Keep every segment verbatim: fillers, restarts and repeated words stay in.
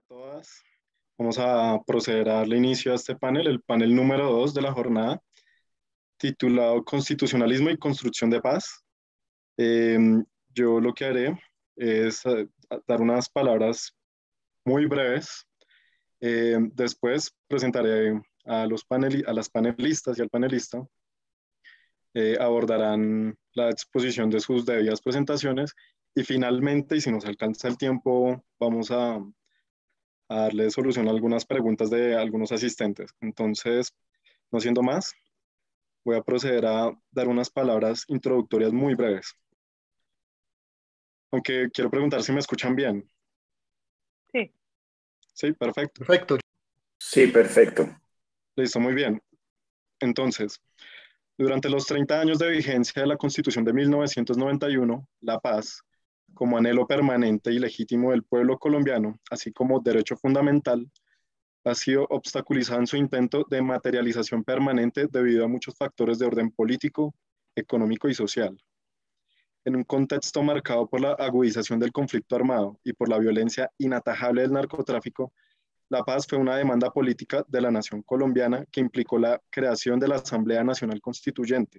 Todas. Vamos a proceder a darle inicio a este panel, el panel número dos de la jornada, titulado Constitucionalismo y Construcción de Paz. Eh, yo lo que haré es eh, dar unas palabras muy breves. Eh, después presentaré a, los paneli a las panelistas y al panelista. Eh, abordarán la exposición de sus debidas presentaciones y finalmente, y si nos alcanza el tiempo, vamos a a darle solución a algunas preguntas de algunos asistentes. Entonces, no siendo más, voy a proceder a dar unas palabras introductorias muy breves. Aunque quiero preguntar si me escuchan bien. Sí. Sí, perfecto. Perfecto. Sí, perfecto. Listo, muy bien. Entonces, durante los treinta años de vigencia de la Constitución de mil novecientos noventa y uno, la paz, como anhelo permanente y legítimo del pueblo colombiano, así como derecho fundamental, ha sido obstaculizada en su intento de materialización permanente debido a muchos factores de orden político, económico y social. En un contexto marcado por la agudización del conflicto armado y por la violencia inatajable del narcotráfico, la paz fue una demanda política de la nación colombiana que implicó la creación de la Asamblea Nacional Constituyente,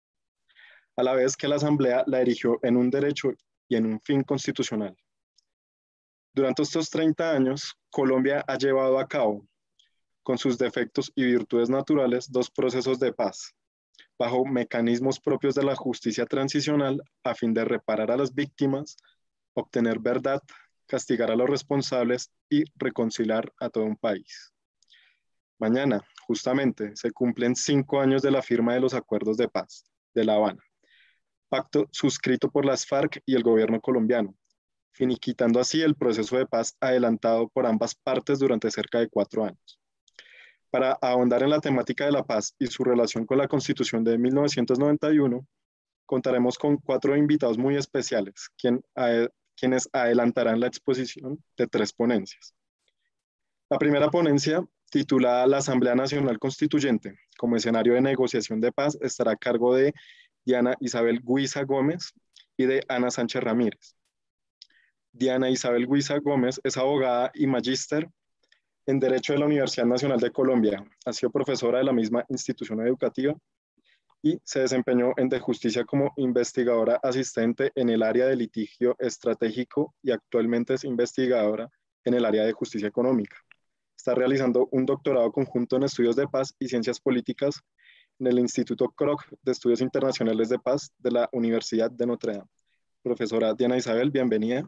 a la vez que la Asamblea la erigió en un derecho y en un fin constitucional. Durante estos treinta años, Colombia ha llevado a cabo, con sus defectos y virtudes naturales, dos procesos de paz, bajo mecanismos propios de la justicia transicional a fin de reparar a las víctimas, obtener verdad, castigar a los responsables y reconciliar a todo un país. Mañana, justamente, se cumplen cinco años de la firma de los acuerdos de paz de La Habana, pacto suscrito por las FARC y el gobierno colombiano, finiquitando así el proceso de paz adelantado por ambas partes durante cerca de cuatro años. Para ahondar en la temática de la paz y su relación con la Constitución de mil novecientos noventa y uno, contaremos con cuatro invitados muy especiales, quien, a, quienes adelantarán la exposición de tres ponencias. La primera ponencia, titulada La Asamblea Nacional Constituyente como escenario de negociación de paz, estará a cargo de Diana Isabel Guiza Gómez y de Ana Sánchez Ramírez. Diana Isabel Guiza Gómez es abogada y magíster en Derecho de la Universidad Nacional de Colombia. Ha sido profesora de la misma institución educativa y se desempeñó en De Justicia como investigadora asistente en el área de litigio estratégico y actualmente es investigadora en el área de justicia económica. Está realizando un doctorado conjunto en estudios de paz y ciencias políticas en el Instituto Kroc de Estudios Internacionales de Paz de la Universidad de Notre Dame. Profesora Diana Isabel, bienvenida.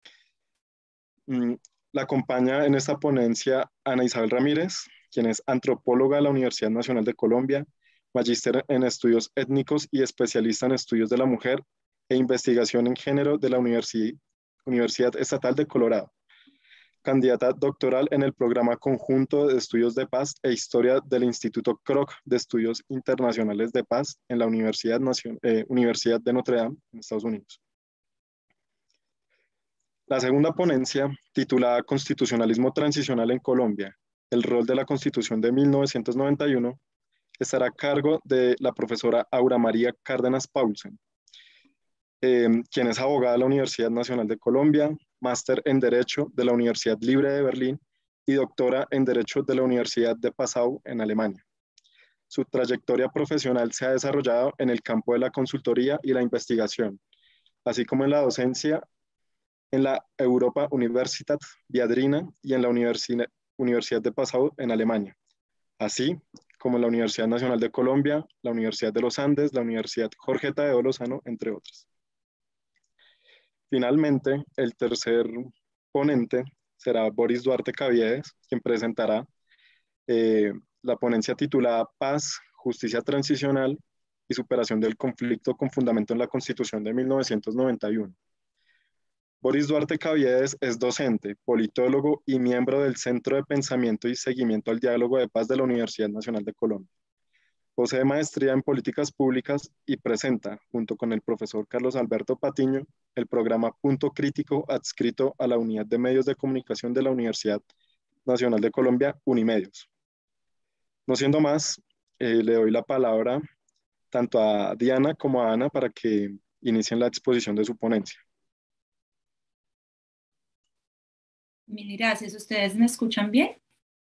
La acompaña en esta ponencia Ana Isabel Ramírez, quien es antropóloga de la Universidad Nacional de Colombia, magíster en estudios étnicos y especialista en estudios de la mujer e investigación en género de la Universi- Universidad Estatal de Colorado. Candidata doctoral en el programa conjunto de estudios de paz e historia del Instituto Kroc de Estudios Internacionales de Paz en la Universidad, Nacion- eh, Universidad de Notre Dame, en Estados Unidos. La segunda ponencia, titulada Constitucionalismo Transicional en Colombia, el rol de la Constitución de mil novecientos noventa y uno, estará a cargo de la profesora Aura María Cárdenas Paulsen, eh, quien es abogada de la Universidad Nacional de Colombia, máster en Derecho de la Universidad Libre de Berlín y doctora en Derecho de la Universidad de Passau en Alemania. Su trayectoria profesional se ha desarrollado en el campo de la consultoría y la investigación, así como en la docencia en la Europa Universitat Viadrina y en la Universi Universidad de Passau en Alemania, así como en la Universidad Nacional de Colombia, la Universidad de los Andes, la Universidad Jorge Tadeo Lozano, entre otras. Finalmente, el tercer ponente será Boris Duarte Caviedes, quien presentará eh, la ponencia titulada Paz, Justicia Transicional y Superación del Conflicto con Fundamento en la Constitución de mil novecientos noventa y uno. Boris Duarte Caviedes es docente, politólogo y miembro del Centro de Pensamiento y Seguimiento al Diálogo de Paz de la Universidad Nacional de Colombia. Posee maestría en Políticas Públicas y presenta, junto con el profesor Carlos Alberto Patiño, el programa Punto Crítico adscrito a la Unidad de Medios de Comunicación de la Universidad Nacional de Colombia, Unimedios. No siendo más, eh, le doy la palabra tanto a Diana como a Ana para que inicien la exposición de su ponencia. Mil gracias. ¿Ustedes me escuchan bien?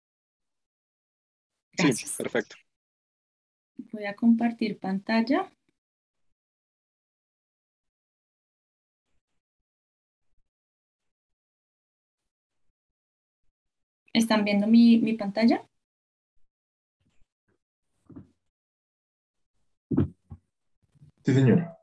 Gracias. Sí, perfecto. Voy a compartir pantalla. ¿Están viendo mi, mi pantalla? Sí, señora.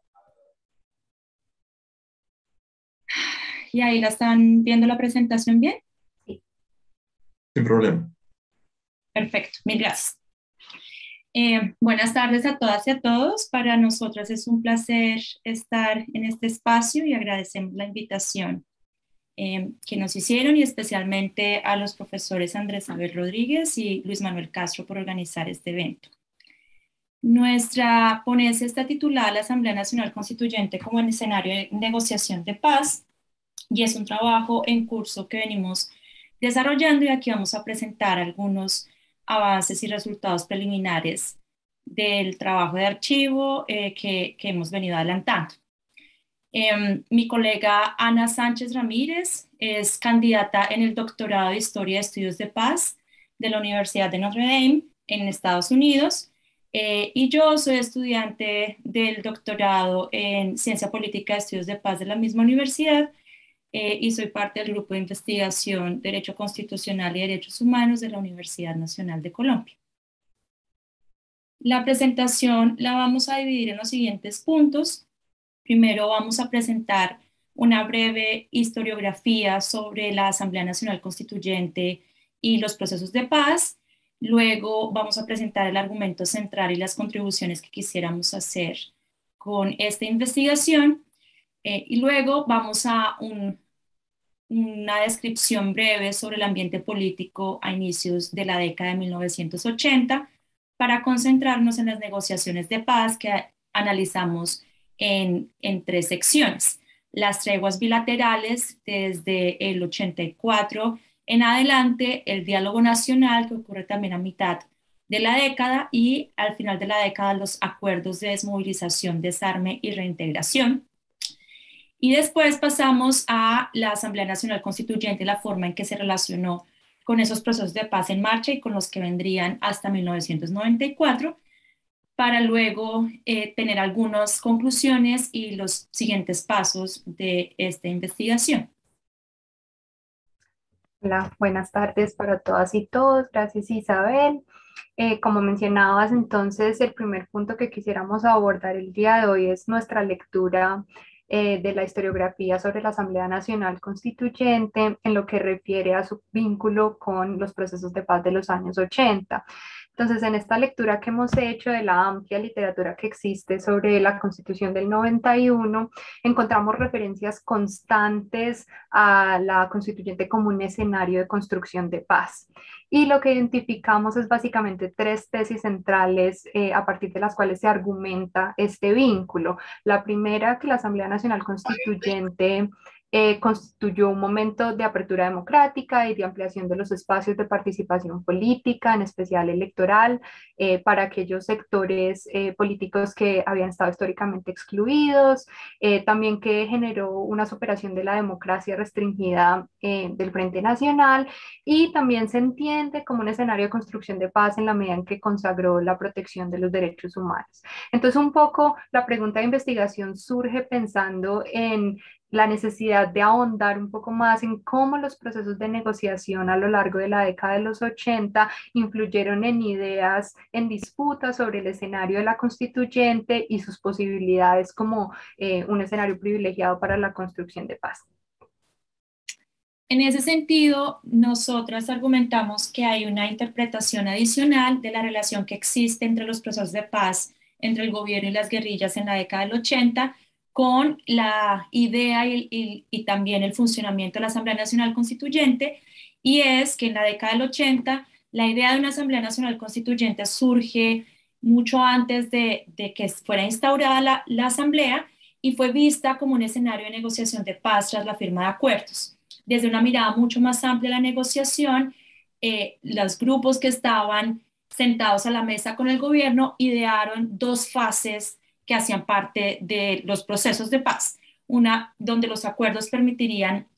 ¿Y ahí la están viendo la presentación bien? Sí. Sin problema. Perfecto, mil gracias. Eh, buenas tardes a todas y a todos. Para nosotras es un placer estar en este espacio y agradecemos la invitación eh, que nos hicieron y especialmente a los profesores Andrés Abel Rodríguez y Luis Manuel Castro por organizar este evento. Nuestra ponencia está titulada La Asamblea Nacional Constituyente como el escenario de negociación de paz y es un trabajo en curso que venimos desarrollando y aquí vamos a presentar algunos avances y resultados preliminares del trabajo de archivo eh, que, que hemos venido adelantando. Eh, mi colega Ana Sánchez Ramírez es candidata en el doctorado de Historia de Estudios de Paz de la Universidad de Notre Dame en Estados Unidos eh, y yo soy estudiante del doctorado en Ciencia Política de Estudios de Paz de la misma universidad eh, y soy parte del grupo de investigación Derecho Constitucional y Derechos Humanos de la Universidad Nacional de Colombia. La presentación la vamos a dividir en los siguientes puntos. Primero vamos a presentar una breve historiografía sobre la Asamblea Nacional Constituyente y los procesos de paz. Luego vamos a presentar el argumento central y las contribuciones que quisiéramos hacer con esta investigación. Eh, y luego vamos a un, una descripción breve sobre el ambiente político a inicios de la década de mil novecientos ochenta para concentrarnos en las negociaciones de paz que analizamos en, en tres secciones. Las treguas bilaterales desde el ochenta y cuatro en adelante, el diálogo nacional que ocurre también a mitad de la década y al final de la década los acuerdos de desmovilización, desarme y reintegración. Y después pasamos a la Asamblea Nacional Constituyente y la forma en que se relacionó con esos procesos de paz en marcha y con los que vendrían hasta mil novecientos noventa y cuatro, para luego eh, tener algunas conclusiones y los siguientes pasos de esta investigación. Hola, buenas tardes para todas y todos. Gracias, Isabel. Eh, como mencionabas, entonces, el primer punto que quisiéramos abordar el día de hoy es nuestra lectura eh, de la historiografía sobre la Asamblea Nacional Constituyente en lo que refiere a su vínculo con los procesos de paz de los años ochenta. Entonces, en esta lectura que hemos hecho de la amplia literatura que existe sobre la Constitución del noventa y uno, encontramos referencias constantes a la Constituyente como un escenario de construcción de paz. Y lo que identificamos es básicamente tres tesis centrales eh, a partir de las cuales se argumenta este vínculo. La primera, que la Asamblea Nacional Constituyente Eh, constituyó un momento de apertura democrática y de ampliación de los espacios de participación política, en especial electoral, eh, para aquellos sectores eh, políticos que habían estado históricamente excluidos, eh, también que generó una superación de la democracia restringida eh, del Frente Nacional y también se entiende como un escenario de construcción de paz en la medida en que consagró la protección de los derechos humanos. Entonces, un poco la pregunta de investigación surge pensando en la necesidad de ahondar un poco más en cómo los procesos de negociación a lo largo de la década de los ochenta influyeron en ideas en disputa sobre el escenario de la constituyente y sus posibilidades como eh, un escenario privilegiado para la construcción de paz. En ese sentido, nosotras argumentamos que hay una interpretación adicional de la relación que existe entre los procesos de paz entre el gobierno y las guerrillas en la década del ochenta con la idea y, y, y también el funcionamiento de la Asamblea Nacional Constituyente, y es que en la década del ochenta la idea de una Asamblea Nacional Constituyente surge mucho antes de, de que fuera instaurada la, la Asamblea y fue vista como un escenario de negociación de paz tras la firma de acuerdos. Desde una mirada mucho más amplia de la negociación, eh, los grupos que estaban sentados a la mesa con el gobierno idearon dos fases que hacían parte de los procesos de paz. Una donde los acuerdos permitirían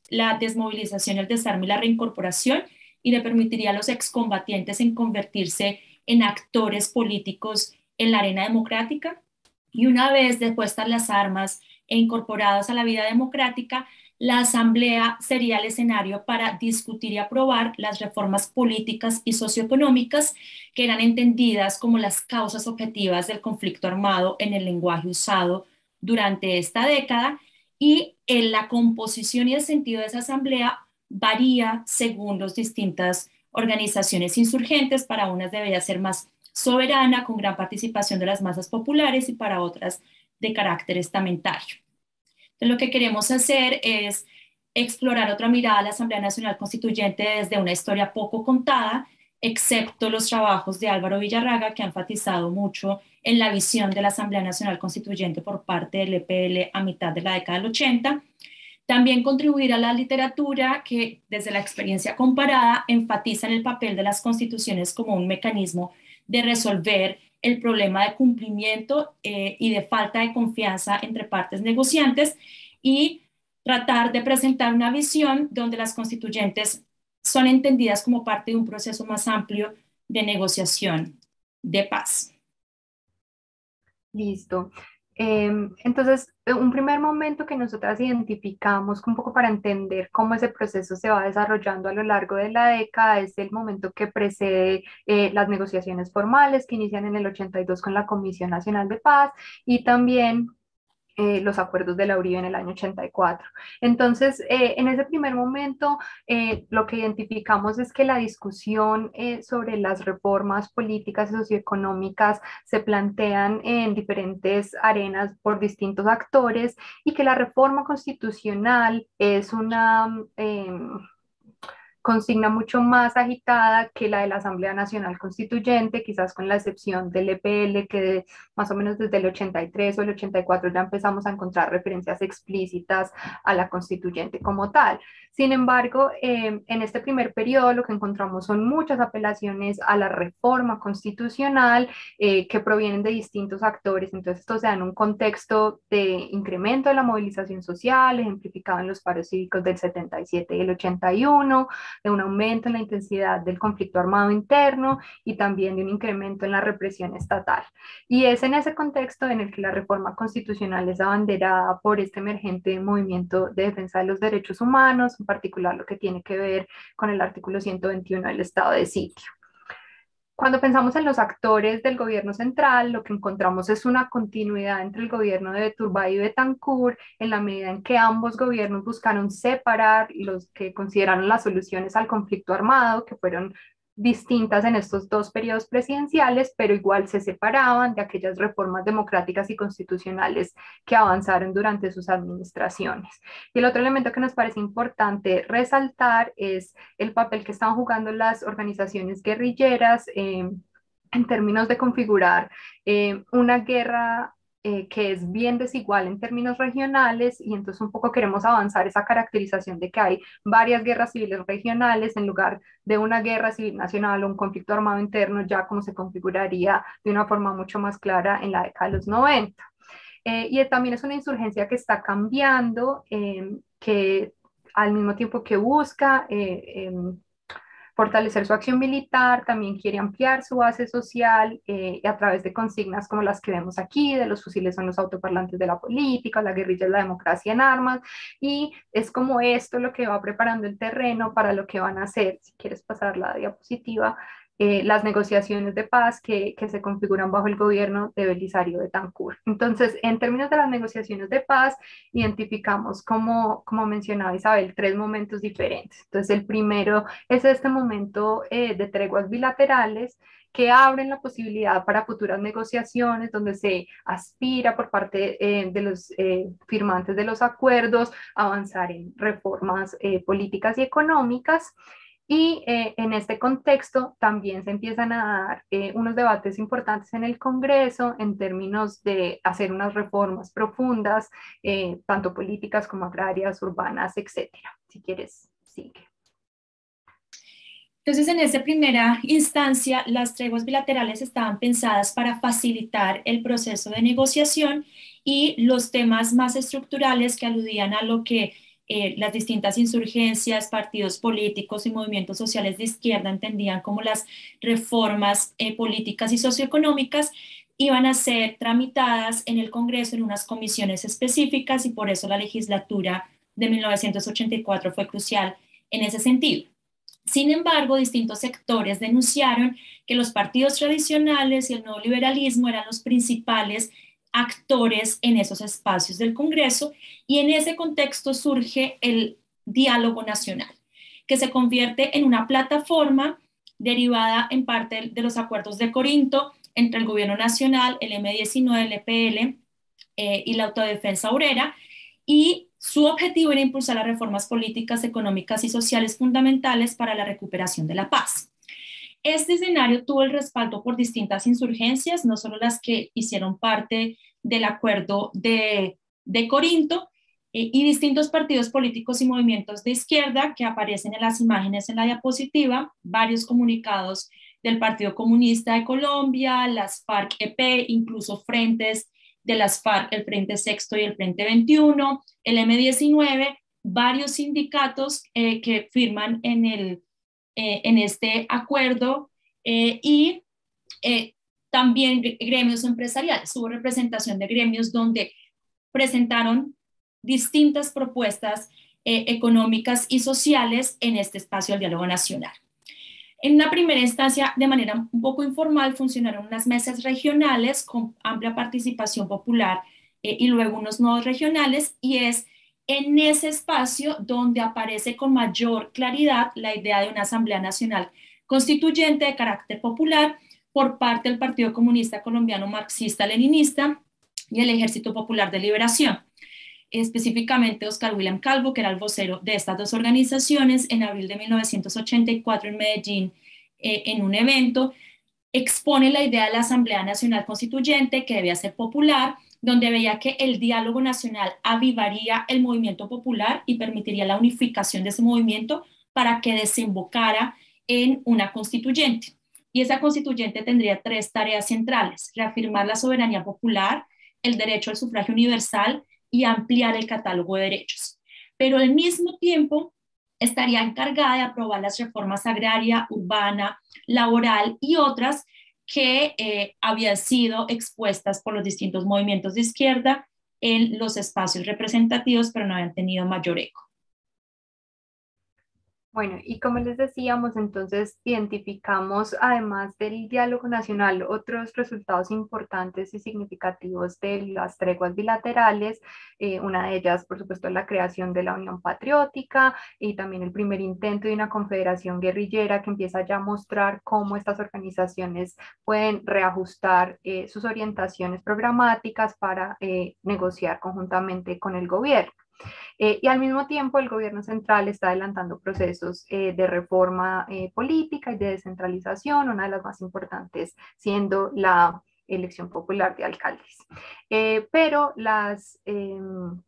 la desmovilización, el desarme y la reincorporación, y le permitiría a los excombatientes en convertirse en actores políticos en la arena democrática. Y una vez depuestas las armas e incorporados a la vida democrática, la Asamblea sería el escenario para discutir y aprobar las reformas políticas y socioeconómicas que eran entendidas como las causas objetivas del conflicto armado en el lenguaje usado durante esta década, y en la composición y el sentido de esa Asamblea varía según las distintas organizaciones insurgentes. Para unas debería ser más soberana, con gran participación de las masas populares, y para otras de carácter estamentario. Entonces, lo que queremos hacer es explorar otra mirada a la Asamblea Nacional Constituyente desde una historia poco contada, excepto los trabajos de Álvaro Villarraga, que ha enfatizado mucho en la visión de la Asamblea Nacional Constituyente por parte del E P L a mitad de la década del ochenta. También contribuir a la literatura que, desde la experiencia comparada, enfatiza en el papel de las constituciones como un mecanismo de resolver el problema de cumplimiento eh, y de falta de confianza entre partes negociantes, y tratar de presentar una visión donde las constituyentes son entendidas como parte de un proceso más amplio de negociación de paz. Listo. Eh, entonces, un primer momento que nosotras identificamos un poco para entender cómo ese proceso se va desarrollando a lo largo de la década es el momento que precede eh, las negociaciones formales que inician en el ochenta y dos con la Comisión Nacional de Paz, y también Eh, los acuerdos de la Uribe en el año ochenta y cuatro. Entonces, eh, en ese primer momento, eh, lo que identificamos es que la discusión eh, sobre las reformas políticas y socioeconómicas se plantean en diferentes arenas por distintos actores, y que la reforma constitucional es una Eh, consigna mucho más agitada que la de la Asamblea Nacional Constituyente, quizás con la excepción del E P L, que de, más o menos desde el ochenta y tres o el ochenta y cuatro ya empezamos a encontrar referencias explícitas a la constituyente como tal. Sin embargo, eh, en este primer periodo lo que encontramos son muchas apelaciones a la reforma constitucional eh, que provienen de distintos actores. Entonces, esto se da en un contexto de incremento de la movilización social, ejemplificado en los paros cívicos del setenta y siete y el ochenta y uno, de un aumento en la intensidad del conflicto armado interno y también de un incremento en la represión estatal. Y es en ese contexto en el que la reforma constitucional es abanderada por este emergente movimiento de defensa de los derechos humanos, en particular lo que tiene que ver con el artículo ciento veintiuno del estado de sitio. Cuando pensamos en los actores del gobierno central, lo que encontramos es una continuidad entre el gobierno de Turbay y Betancur, en la medida en que ambos gobiernos buscaron separar los que consideraron las soluciones al conflicto armado, que fueron distintas en estos dos periodos presidenciales, pero igual se separaban de aquellas reformas democráticas y constitucionales que avanzaron durante sus administraciones. Y el otro elemento que nos parece importante resaltar es el papel que están jugando las organizaciones guerrilleras eh, en términos de configurar eh, una guerra Eh, que es bien desigual en términos regionales, y entonces un poco queremos avanzar esa caracterización de que hay varias guerras civiles regionales en lugar de una guerra civil nacional o un conflicto armado interno, ya como se configuraría de una forma mucho más clara en la década de los noventa. Eh, y también es una insurgencia que está cambiando, eh, que al mismo tiempo que busca eh, eh, fortalecer su acción militar, también quiere ampliar su base social eh, a través de consignas como las que vemos aquí, de los fusiles son los autoparlantes de la política, la guerrilla es la democracia en armas, y es como esto lo que va preparando el terreno para lo que van a hacer, si quieres pasar la diapositiva, eh, las negociaciones de paz que, que se configuran bajo el gobierno de Belisario Betancur. Entonces, en términos de las negociaciones de paz, identificamos, como, como mencionaba Isabel, tres momentos diferentes. Entonces, el primero es este momento eh, de treguas bilaterales que abren la posibilidad para futuras negociaciones, donde se aspira por parte eh, de los eh, firmantes de los acuerdos a avanzar en reformas eh, políticas y económicas. Y eh, en este contexto también se empiezan a dar eh, unos debates importantes en el Congreso en términos de hacer unas reformas profundas, eh, tanto políticas como agrarias, urbanas, etcétera. Si quieres, sigue. Entonces, en esa primera instancia, las treguas bilaterales estaban pensadas para facilitar el proceso de negociación, y los temas más estructurales que aludían a lo que eh, las distintas insurgencias, partidos políticos y movimientos sociales de izquierda entendían como las reformas eh, políticas y socioeconómicas iban a ser tramitadas en el Congreso en unas comisiones específicas, y por eso la legislatura de mil novecientos ochenta y cuatro fue crucial en ese sentido. Sin embargo, distintos sectores denunciaron que los partidos tradicionales y el nuevo liberalismo eran los principales actores en esos espacios del Congreso, y en ese contexto surge el diálogo nacional, que se convierte en una plataforma derivada en parte de los acuerdos de Corinto entre el gobierno nacional, el eme diecinueve, el e pe ele eh, y la autodefensa obrera, y su objetivo era impulsar las reformas políticas, económicas y sociales fundamentales para la recuperación de la paz. Este escenario tuvo el respaldo por distintas insurgencias, no solo las que hicieron parte del acuerdo de, de Corinto, eh, y distintos partidos políticos y movimientos de izquierda que aparecen en las imágenes en la diapositiva, varios comunicados del Partido Comunista de Colombia, las FARC-E P, incluso frentes de las FARC, el Frente Sexto y el Frente veintiuno, el eme diecinueve, varios sindicatos eh, que firman en, el, eh, en este acuerdo eh, y eh, también gremios empresariales. Hubo representación de gremios donde presentaron distintas propuestas eh, económicas y sociales en este espacio del diálogo nacional. En una primera instancia, de manera un poco informal, funcionaron unas mesas regionales con amplia participación popular eh, y luego unos nodos regionales, y es en ese espacio donde aparece con mayor claridad la idea de una Asamblea Nacional Constituyente de carácter popular por parte del Partido Comunista Colombiano Marxista-Leninista y el Ejército Popular de Liberación. Específicamente Oscar William Calvo, que era el vocero de estas dos organizaciones, en abril de mil novecientos ochenta y cuatro en Medellín, eh, en un evento, expone la idea de la Asamblea Nacional Constituyente, que debía ser popular, donde veía que el diálogo nacional avivaría el movimiento popular y permitiría la unificación de ese movimiento para que desembocara en una constituyente. Y esa constituyente tendría tres tareas centrales: reafirmar la soberanía popular, el derecho al sufragio universal y ampliar el catálogo de derechos. Pero al mismo tiempo estaría encargada de aprobar las reformas agraria, urbana, laboral y otras que eh, habían sido expuestas por los distintos movimientos de izquierda en los espacios representativos, pero no habían tenido mayor eco. Bueno, y como les decíamos, entonces identificamos, además del diálogo nacional, otros resultados importantes y significativos de las treguas bilaterales. Eh, una de ellas, por supuesto, la creación de la Unión Patriótica, y también el primer intento de una confederación guerrillera que empieza ya a mostrar cómo estas organizaciones pueden reajustar eh, sus orientaciones programáticas para eh, negociar conjuntamente con el gobierno. Eh, y al mismo tiempo el gobierno central está adelantando procesos eh, de reforma eh, política y de descentralización, una de las más importantes siendo la elección popular de alcaldes. Eh, pero las, eh,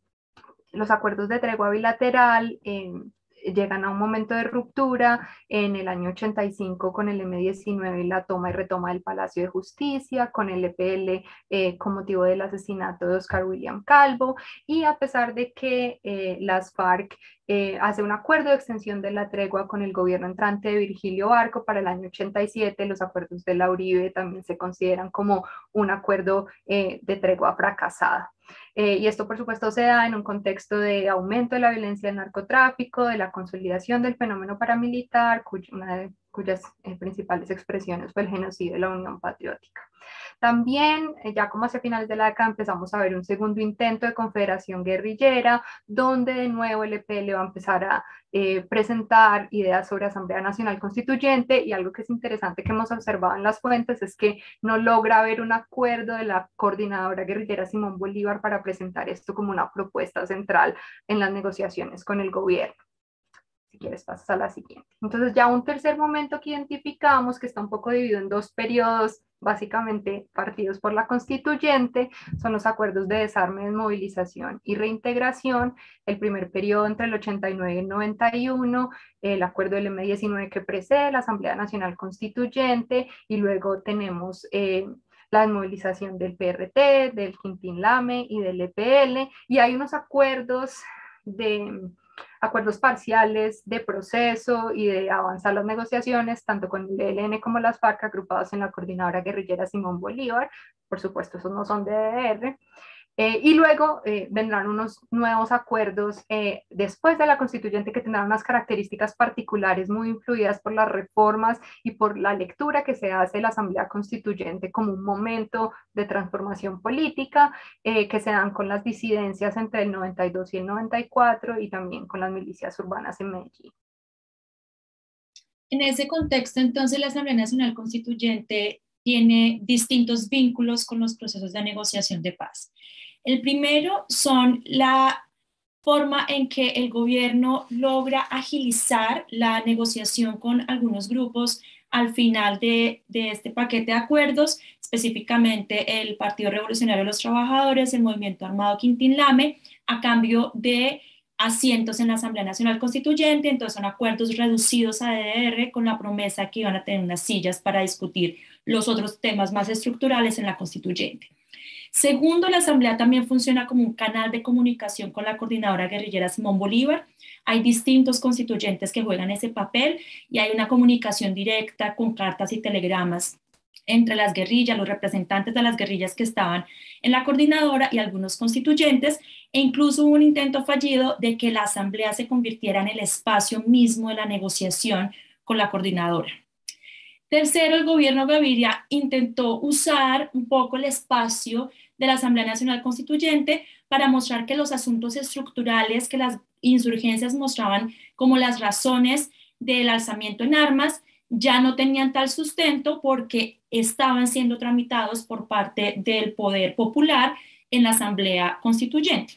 los acuerdos de tregua bilateral eh, llegan a un momento de ruptura en el año ochenta y cinco con el eme diecinueve y la toma y retoma del Palacio de Justicia, con el e pe ele eh, con motivo del asesinato de Oscar William Calvo, y a pesar de que eh, las FARC eh, hace un acuerdo de extensión de la tregua con el gobierno entrante de Virgilio Barco para el año ochenta y siete, los acuerdos de la Uribe también se consideran como un acuerdo eh, de tregua fracasada. Eh, y esto, por supuesto, se da en un contexto de aumento de la violencia del narcotráfico, de la consolidación del fenómeno paramilitar, cuyo, una de cuyas eh, principales expresiones fue el genocidio de la Unión Patriótica. También, eh, ya como hacia finales de la década, empezamos a ver un segundo intento de confederación guerrillera, donde de nuevo el e pe ele va a empezar a eh, presentar ideas sobre Asamblea Nacional Constituyente, y algo que es interesante que hemos observado en las fuentes es que no logra haber un acuerdo de la coordinadora guerrillera Simón Bolívar para presentar esto como una propuesta central en las negociaciones con el gobierno. Si quieres pasas a la siguiente. Entonces ya un tercer momento que identificamos, que está un poco dividido en dos periodos, básicamente partidos por la constituyente, son los acuerdos de desarme, desmovilización y reintegración. El primer periodo entre el ochenta y nueve y el noventa y uno, el acuerdo del eme diecinueve que precede la Asamblea Nacional Constituyente, y luego tenemos eh, la desmovilización del pe erre te, del Quintín Lame y del e pe ele, y hay unos acuerdos de acuerdos parciales de proceso y de avanzar las negociaciones, tanto con el E L N como las FARC, agrupados en la Coordinadora Guerrillera Simón Bolívar. Por supuesto, esos no son de D D R. Eh, y luego eh, vendrán unos nuevos acuerdos eh, después de la constituyente, que tendrán unas características particulares muy influidas por las reformas y por la lectura que se hace de la Asamblea Constituyente como un momento de transformación política, eh, que se dan con las disidencias entre el noventa y dos y el noventa y cuatro, y también con las milicias urbanas en Medellín. En ese contexto, entonces, la Asamblea Nacional Constituyente tiene distintos vínculos con los procesos de negociación de paz. El primero son la forma en que el gobierno logra agilizar la negociación con algunos grupos al final de, de este paquete de acuerdos, específicamente el Partido Revolucionario de los Trabajadores, el Movimiento Armado Quintín Lame, a cambio de asientos en la Asamblea Nacional Constituyente. Entonces son acuerdos reducidos a D D R con la promesa que iban a tener unas sillas para discutir los otros temas más estructurales en la Constituyente. Segundo, la Asamblea también funciona como un canal de comunicación con la Coordinadora Guerrillera Simón Bolívar. Hay distintos constituyentes que juegan ese papel y hay una comunicación directa con cartas y telegramas entre las guerrillas, los representantes de las guerrillas que estaban en la coordinadora y algunos constituyentes, e incluso hubo un intento fallido de que la Asamblea se convirtiera en el espacio mismo de la negociación con la coordinadora. Tercero, el gobierno Gaviria intentó usar un poco el espacio de la Asamblea Nacional Constituyente para mostrar que los asuntos estructurales que las insurgencias mostraban como las razones del alzamiento en armas ya no tenían tal sustento porque estaban siendo tramitados por parte del poder popular en la Asamblea Constituyente.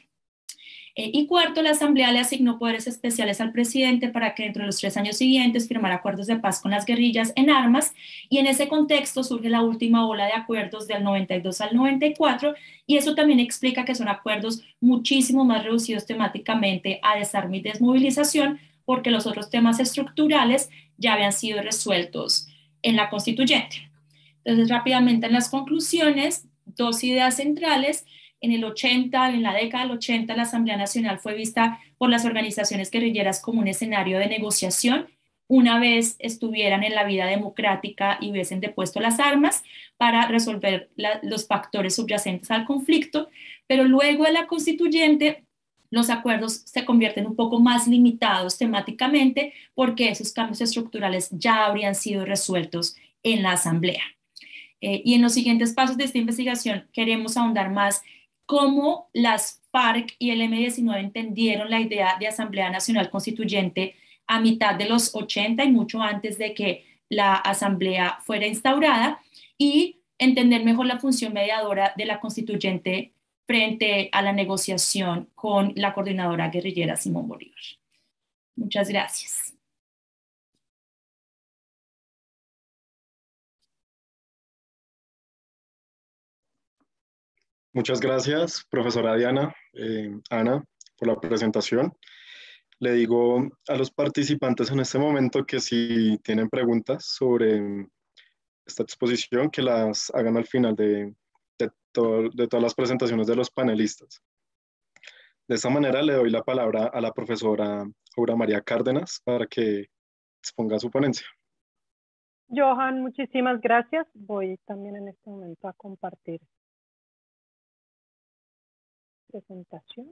Eh, y cuarto, la Asamblea le asignó poderes especiales al presidente para que dentro de los tres años siguientes firmara acuerdos de paz con las guerrillas en armas, y en ese contexto surge la última ola de acuerdos del noventa y dos al noventa y cuatro, y eso también explica que son acuerdos muchísimo más reducidos temáticamente a desarme y desmovilización, porque los otros temas estructurales ya habían sido resueltos en la constituyente. Entonces, rápidamente en las conclusiones, dos ideas centrales. En el ochenta, en la década del ochenta, la Asamblea Nacional fue vista por las organizaciones guerrilleras como un escenario de negociación, una vez estuvieran en la vida democrática y hubiesen depuesto las armas para resolver la, los factores subyacentes al conflicto, pero luego de la constituyente, los acuerdos se convierten un poco más limitados temáticamente porque esos cambios estructurales ya habrían sido resueltos en la Asamblea. Eh, y en los siguientes pasos de esta investigación queremos ahondar más cómo las FARC y el eme diecinueve entendieron la idea de Asamblea Nacional Constituyente a mitad de los ochenta y mucho antes de que la Asamblea fuera instaurada, y entender mejor la función mediadora de la constituyente frente a la negociación con la coordinadora guerrillera Simón Bolívar. Muchas gracias. Muchas gracias, profesora Diana, eh, Ana, por la presentación. Le digo a los participantes en este momento que si tienen preguntas sobre esta exposición, que las hagan al final de, de, to de todas las presentaciones de los panelistas. De esta manera le doy la palabra a la profesora Aura María Cárdenas para que exponga su ponencia. Johan, muchísimas gracias. Voy también en este momento a compartir presentación.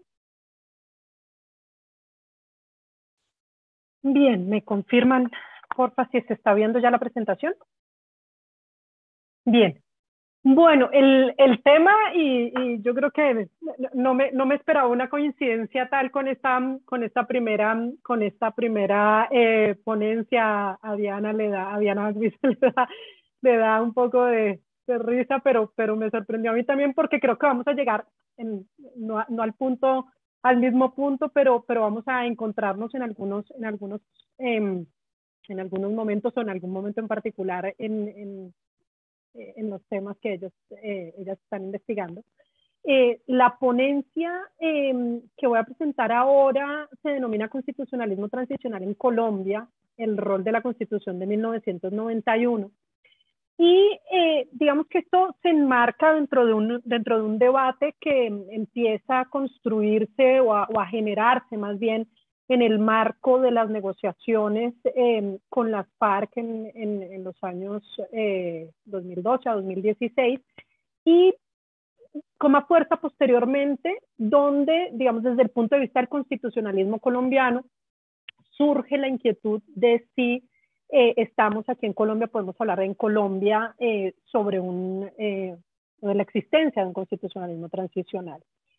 Bien, ¿me confirman, porfa, si se está viendo ya la presentación? Bien. Bueno, el, el tema, y, y yo creo que no me, no me esperaba una coincidencia tal con esta, con esta primera, con esta primera eh, ponencia. A Diana le da, a Diana le da, le da un poco de, de risa, pero, pero me sorprendió a mí también porque creo que vamos a llegar, en, no, no al punto, al mismo punto, pero, pero vamos a encontrarnos en algunos, en algunos, eh, en algunos momentos o en algún momento en particular en, en en los temas que ellos, eh, ellas están investigando. Eh, la ponencia eh, que voy a presentar ahora se denomina Constitucionalismo Transicional en Colombia, el rol de la Constitución de mil novecientos noventa y uno. Y eh, digamos que esto se enmarca dentro de, un, dentro de un debate que empieza a construirse o a, o a generarse más bien en el marco de las negociaciones eh, con las FARC en, en, en los años eh, dos mil doce a dos mil dieciséis, y toma fuerza posteriormente, donde, digamos, desde el punto de vista del constitucionalismo colombiano, surge la inquietud de si eh, estamos aquí en Colombia, podemos hablar en Colombia eh, sobre un, eh, de la existencia de un constitucionalismo transicional.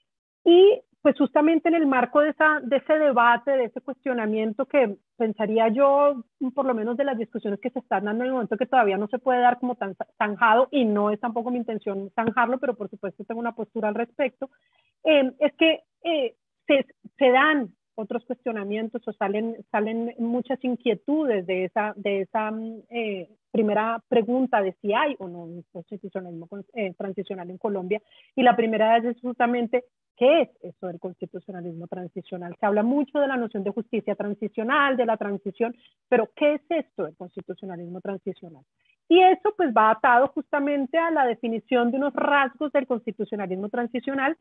Y pues justamente en el marco de, esa, de ese debate, de ese cuestionamiento que pensaría yo, por lo menos de las discusiones que se están dando en el momento, que todavía no se puede dar como tan zanjado, y no es tampoco mi intención zanjarlo, pero por supuesto tengo una postura al respecto, eh, es que eh, se, se dan otros cuestionamientos o salen, salen muchas inquietudes de esa, de esa eh, primera pregunta de si hay o no un constitucionalismo eh, transicional en Colombia. Y la primera es justamente, ¿qué es eso del constitucionalismo transicional? Se habla mucho de la noción de justicia transicional, de la transición, pero ¿qué es esto del constitucionalismo transicional? Y eso pues va atado justamente a la definición de unos rasgos del constitucionalismo transicional,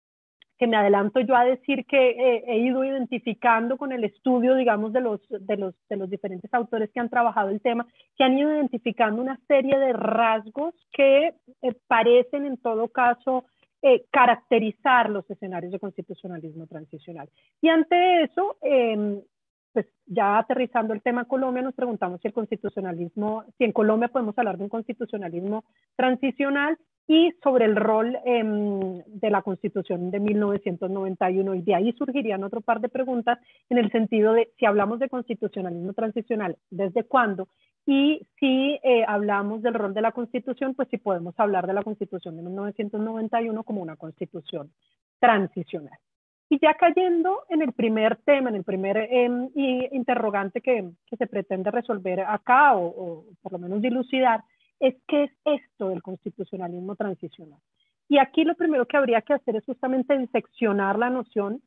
que me adelanto yo a decir que eh, he ido identificando con el estudio, digamos, de los, de, los, de los diferentes autores que han trabajado el tema, que han ido identificando una serie de rasgos que eh, parecen en todo caso eh, caracterizar los escenarios de constitucionalismo transicional. Y ante eso, eh, pues ya aterrizando el tema Colombia, nos preguntamos si el constitucionalismo, si en Colombia podemos hablar de un constitucionalismo transicional, y sobre el rol eh, de la Constitución de mil novecientos noventa y uno, y de ahí surgirían otro par de preguntas en el sentido de si hablamos de constitucionalismo transicional, ¿desde cuándo? Y si eh, hablamos del rol de la Constitución, pues si podemos hablar de la Constitución de mil novecientos noventa y uno como una Constitución transicional. Y ya cayendo en el primer tema, en el primer eh, interrogante que, que se pretende resolver acá, o, o por lo menos dilucidar, es qué es esto del constitucionalismo transicional. Y aquí lo primero que habría que hacer es justamente diseccionar la noción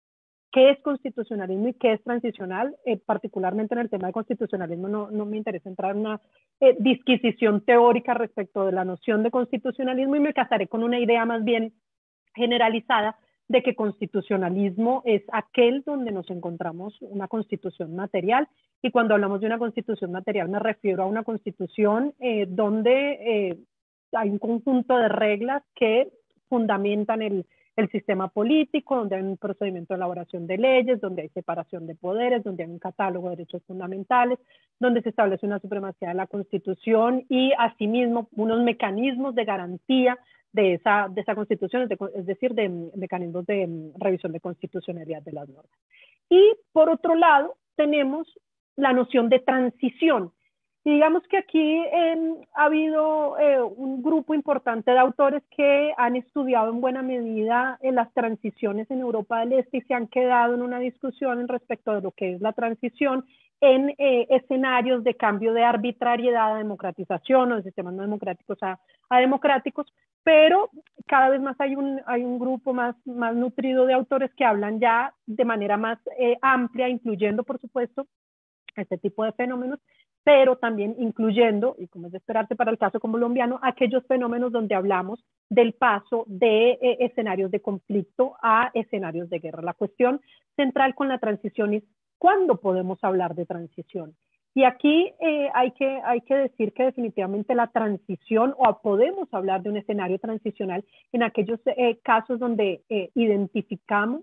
qué es constitucionalismo y qué es transicional. Eh, particularmente en el tema de constitucionalismo no, no me interesa entrar en una eh, disquisición teórica respecto de la noción de constitucionalismo, y me casaré con una idea más bien generalizada de que constitucionalismo es aquel donde nos encontramos una constitución material, y cuando hablamos de una constitución material me refiero a una constitución eh, donde eh, hay un conjunto de reglas que fundamentan el, el sistema político, donde hay un procedimiento de elaboración de leyes, donde hay separación de poderes, donde hay un catálogo de derechos fundamentales, donde se establece una supremacía de la Constitución y asimismo unos mecanismos de garantía de esa, de esa constitución, de, es decir, de mecanismos de um, revisión de constitucionalidad de las normas. Y por otro lado, tenemos la noción de transición. Y digamos que aquí eh, ha habido eh, un grupo importante de autores que han estudiado en buena medida eh, las transiciones en Europa del Este, y se han quedado en una discusión en respecto de lo que es la transición en eh, escenarios de cambio de arbitrariedad a democratización, o de sistemas no democráticos a, a democráticos, pero cada vez más hay un, hay un grupo más, más nutrido de autores que hablan ya de manera más eh, amplia, incluyendo, por supuesto, este tipo de fenómenos, pero también incluyendo, y como es de esperarse para el caso colombiano, aquellos fenómenos donde hablamos del paso de eh, escenarios de conflicto a escenarios de guerra. La cuestión central con la transición es ¿cuándo podemos hablar de transición? Y aquí eh, hay, que, hay que decir que definitivamente la transición, o podemos hablar de un escenario transicional en aquellos eh, casos donde eh, identificamos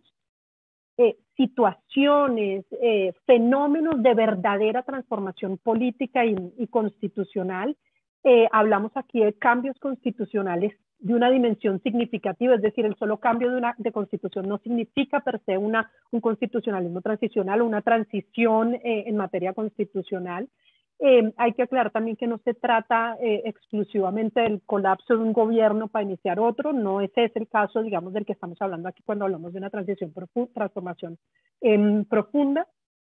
eh, situaciones, eh, fenómenos de verdadera transformación política y, y constitucional. Eh, hablamos aquí de cambios constitucionales de una dimensión significativa, es decir, el solo cambio de una de constitución no significa per se una, un constitucionalismo transicional o una transición eh, en materia constitucional. Eh, hay que aclarar también que no se trata eh, exclusivamente del colapso de un gobierno para iniciar otro, no ese es el caso, digamos, del que estamos hablando aquí cuando hablamos de una transición profunda, transformación eh, profunda.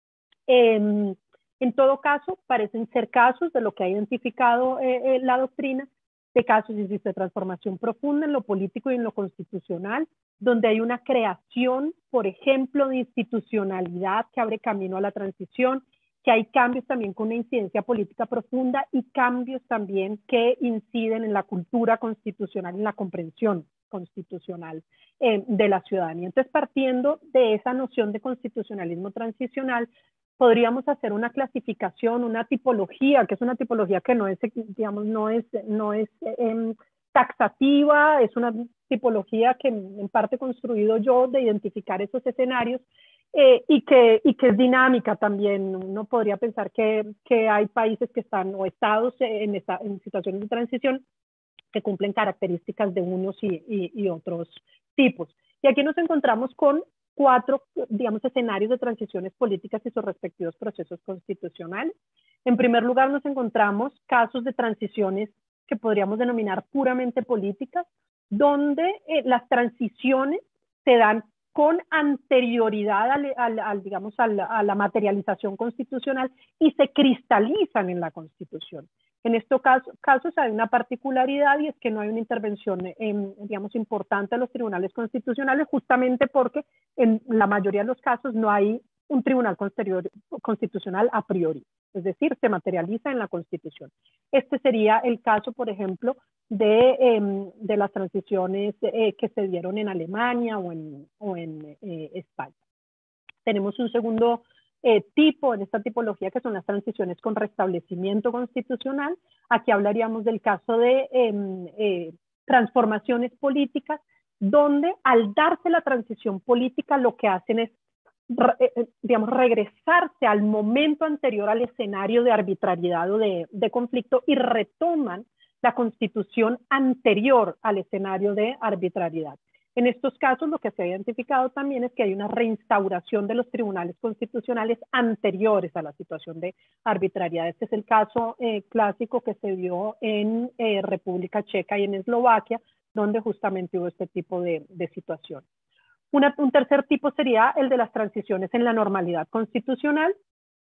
Eh, en todo caso, parecen ser casos de lo que ha identificado eh, eh, la doctrina, de casos de transformación profunda en lo político y en lo constitucional, donde hay una creación, por ejemplo, de institucionalidad que abre camino a la transición, que hay cambios también con una incidencia política profunda y cambios también que inciden en la cultura constitucional, en la comprensión constitucional eh, de la ciudadanía. Entonces, partiendo de esa noción de constitucionalismo transicional, podríamos hacer una clasificación, una tipología, que es una tipología que no es, digamos, no es, no es eh, taxativa, es una tipología que en parte he construido yo de identificar esos escenarios, Eh, y, que, y que es dinámica también. Uno podría pensar que, que hay países que están, o estados en, esta, en situaciones de transición que cumplen características de unos y, y, y otros tipos. Y aquí nos encontramos con cuatro, digamos, escenarios de transiciones políticas y sus respectivos procesos constitucionales. En primer lugar, nos encontramos casos de transiciones que podríamos denominar puramente políticas, donde eh, las transiciones se dan con anterioridad al, al, al, digamos, a la, a la materialización constitucional y se cristalizan en la Constitución. En estos casos, casos hay una particularidad y es que no hay una intervención, eh, digamos, importante de los tribunales constitucionales, justamente porque en la mayoría de los casos no hay un tribunal constitucional a priori, es decir, se materializa en la Constitución. Este sería el caso, por ejemplo, de, eh, de las transiciones eh, que se dieron en Alemania o en, o en eh, España. Tenemos un segundo eh, tipo en esta tipología, que son las transiciones con restablecimiento constitucional. Aquí hablaríamos del caso de eh, eh, transformaciones políticas, donde al darse la transición política lo que hacen es digamos, regresarse al momento anterior al escenario de arbitrariedad o de, de conflicto y retoman la constitución anterior al escenario de arbitrariedad. En estos casos lo que se ha identificado también es que hay una reinstauración de los tribunales constitucionales anteriores a la situación de arbitrariedad. Este es el caso eh, clásico que se dio en eh, República Checa y en Eslovaquia, donde justamente hubo este tipo de, de situación. Una, un tercer tipo sería el de las transiciones en la normalidad constitucional,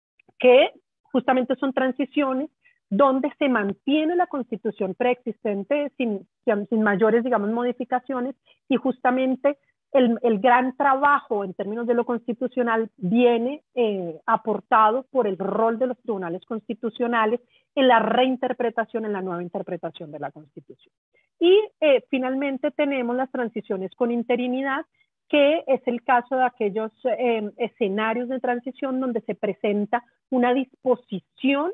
que justamente son transiciones donde se mantiene la constitución preexistente sin, sin mayores, digamos, modificaciones, y justamente el, el gran trabajo en términos de lo constitucional viene eh, aportado por el rol de los tribunales constitucionales en la reinterpretación, en la nueva interpretación de la Constitución. Y eh, finalmente tenemos las transiciones con interinidad, que es el caso de aquellos eh, escenarios de transición donde se presenta una disposición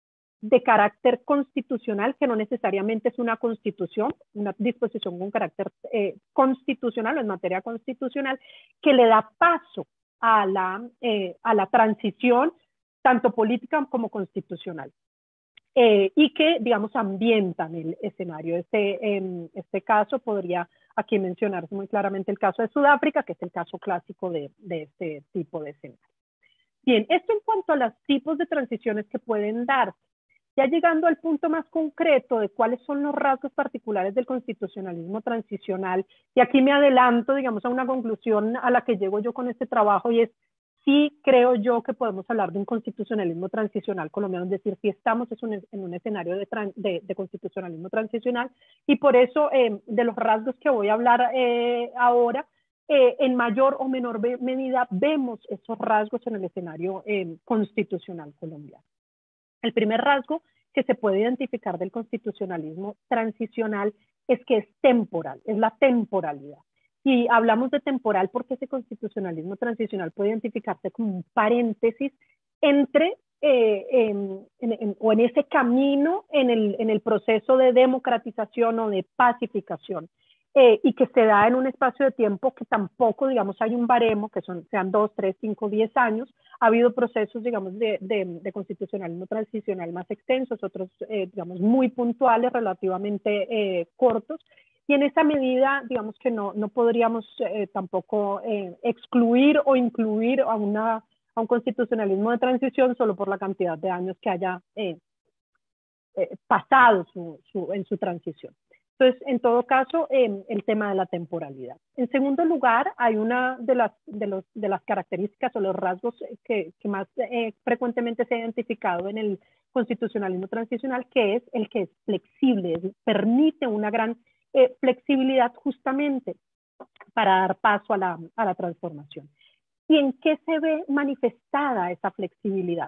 de carácter constitucional, que no necesariamente es una constitución, una disposición con carácter eh, constitucional o en materia constitucional, que le da paso a la, eh, a la transición, tanto política como constitucional. Eh, y que, digamos, ambientan el escenario. Este, en este caso podría aquí mencionarse muy claramente el caso de Sudáfrica, que es el caso clásico de, de este tipo de escenario. Bien, esto en cuanto a los tipos de transiciones que pueden darse. Ya llegando al punto más concreto de cuáles son los rasgos particulares del constitucionalismo transicional, y aquí me adelanto, digamos, a una conclusión a la que llego yo con este trabajo, y es: sí creo yo que podemos hablar de un constitucionalismo transicional colombiano, es decir, si estamos en un escenario de, de, de constitucionalismo transicional, y por eso eh, de los rasgos que voy a hablar eh, ahora, eh, en mayor o menor medida vemos esos rasgos en el escenario eh, constitucional colombiano. El primer rasgo que se puede identificar del constitucionalismo transicional es que es temporal, es la temporalidad. Y hablamos de temporal porque ese constitucionalismo transicional puede identificarse como un paréntesis entre, eh, en, en, en, o en ese camino en el, en el proceso de democratización o de pacificación, eh, y que se da en un espacio de tiempo que tampoco, digamos, hay un baremo, que son, sean dos, tres, cinco, diez años. Ha habido procesos, digamos, de, de, de constitucionalismo transicional más extensos, otros, eh, digamos, muy puntuales, relativamente eh, cortos. Y en esa medida, digamos que no, no podríamos eh, tampoco eh, excluir o incluir a, una, a un constitucionalismo de transición solo por la cantidad de años que haya eh, eh, pasado su, su, en su transición. Entonces, en todo caso, eh, el tema de la temporalidad. En segundo lugar, hay una de las, de los, de las características o los rasgos que, que más eh, frecuentemente se ha identificado en el constitucionalismo transicional, que es el que es flexible, es, permite una gran eh, flexibilidad justamente para dar paso a la, a la transformación. ¿Y en qué se ve manifestada esa flexibilidad?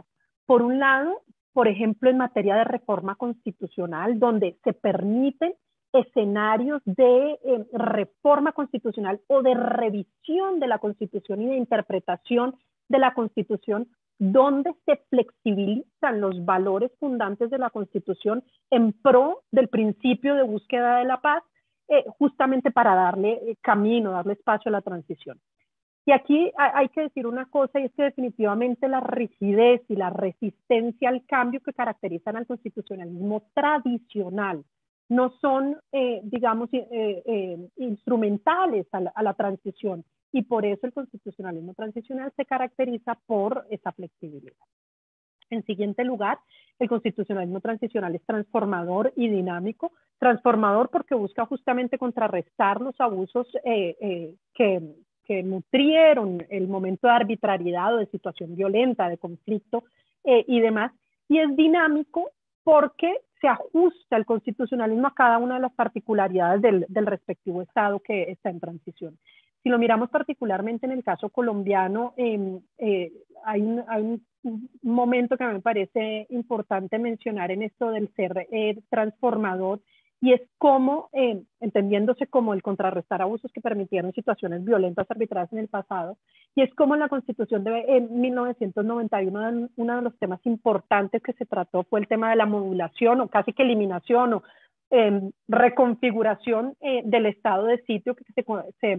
por un lado, por ejemplo, en materia de reforma constitucional, donde se permiten escenarios de eh, reforma constitucional o de revisión de la Constitución y de interpretación de la Constitución, donde se flexibilizan los valores fundantes de la Constitución en pro del principio de búsqueda de la paz, eh, justamente para darle eh, camino, darle espacio a la transición. Y aquí hay que decir una cosa, y es que definitivamente la rigidez y la resistencia al cambio que caracterizan al constitucionalismo tradicional no son, eh, digamos, eh, eh, instrumentales a la, a la transición, y por eso el constitucionalismo transicional se caracteriza por esa flexibilidad. En siguiente lugar, el constitucionalismo transicional es transformador y dinámico. Transformador porque busca justamente contrarrestar los abusos eh, eh, que, que nutrieron el momento de arbitrariedad o de situación violenta, de conflicto eh, y demás. Y es dinámico porque se ajusta el constitucionalismo a cada una de las particularidades del, del respectivo Estado que está en transición. Si lo miramos particularmente en el caso colombiano, eh, eh, hay, un, hay un momento que me parece importante mencionar en esto del ser eh, transformador, y es como, eh, entendiéndose como el contrarrestar abusos que permitieron situaciones violentas arbitradas en el pasado, y es como en la Constitución de en mil novecientos noventa y uno, uno de los temas importantes que se trató fue el tema de la modulación o casi que eliminación o eh, reconfiguración eh, del estado de sitio que se, se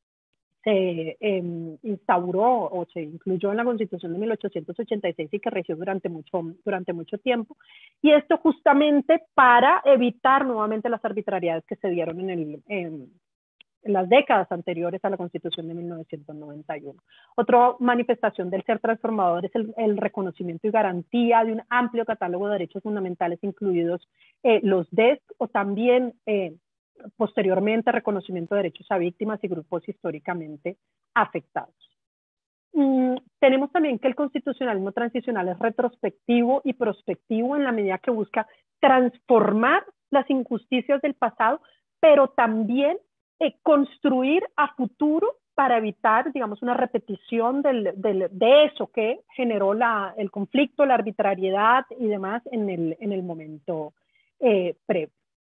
se eh, instauró o se incluyó en la Constitución de mil ochocientos ochenta y seis y que regió durante mucho, durante mucho tiempo. Y esto justamente para evitar nuevamente las arbitrariedades que se dieron en, el, en, en las décadas anteriores a la Constitución de mil novecientos noventa y uno. Otra manifestación del ser transformador es el, el reconocimiento y garantía de un amplio catálogo de derechos fundamentales, incluidos eh, los D E S C o también eh, posteriormente reconocimiento de derechos a víctimas y grupos históricamente afectados. Mm, tenemos también que el constitucionalismo transicional es retrospectivo y prospectivo en la medida que busca transformar las injusticias del pasado, pero también eh, construir a futuro para evitar, digamos, una repetición del, del, de eso que generó la, el conflicto, la arbitrariedad y demás en el, en el momento eh, previo.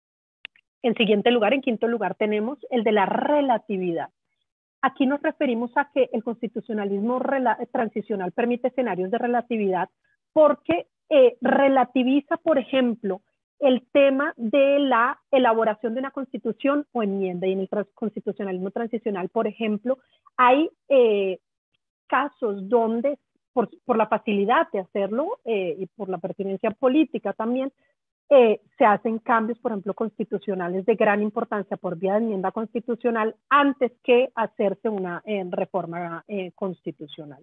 En siguiente lugar, en quinto lugar, tenemos el de la relatividad. Aquí nos referimos a que el constitucionalismo transicional permite escenarios de relatividad porque eh, relativiza, por ejemplo, el tema de la elaboración de una constitución o enmienda. Y en el constitucionalismo transicional, por ejemplo, hay eh, casos donde, por, por la facilidad de hacerlo eh, y por la pertinencia política también, Eh, se hacen cambios, por ejemplo, constitucionales de gran importancia por vía de enmienda constitucional antes que hacerse una eh, reforma eh, constitucional.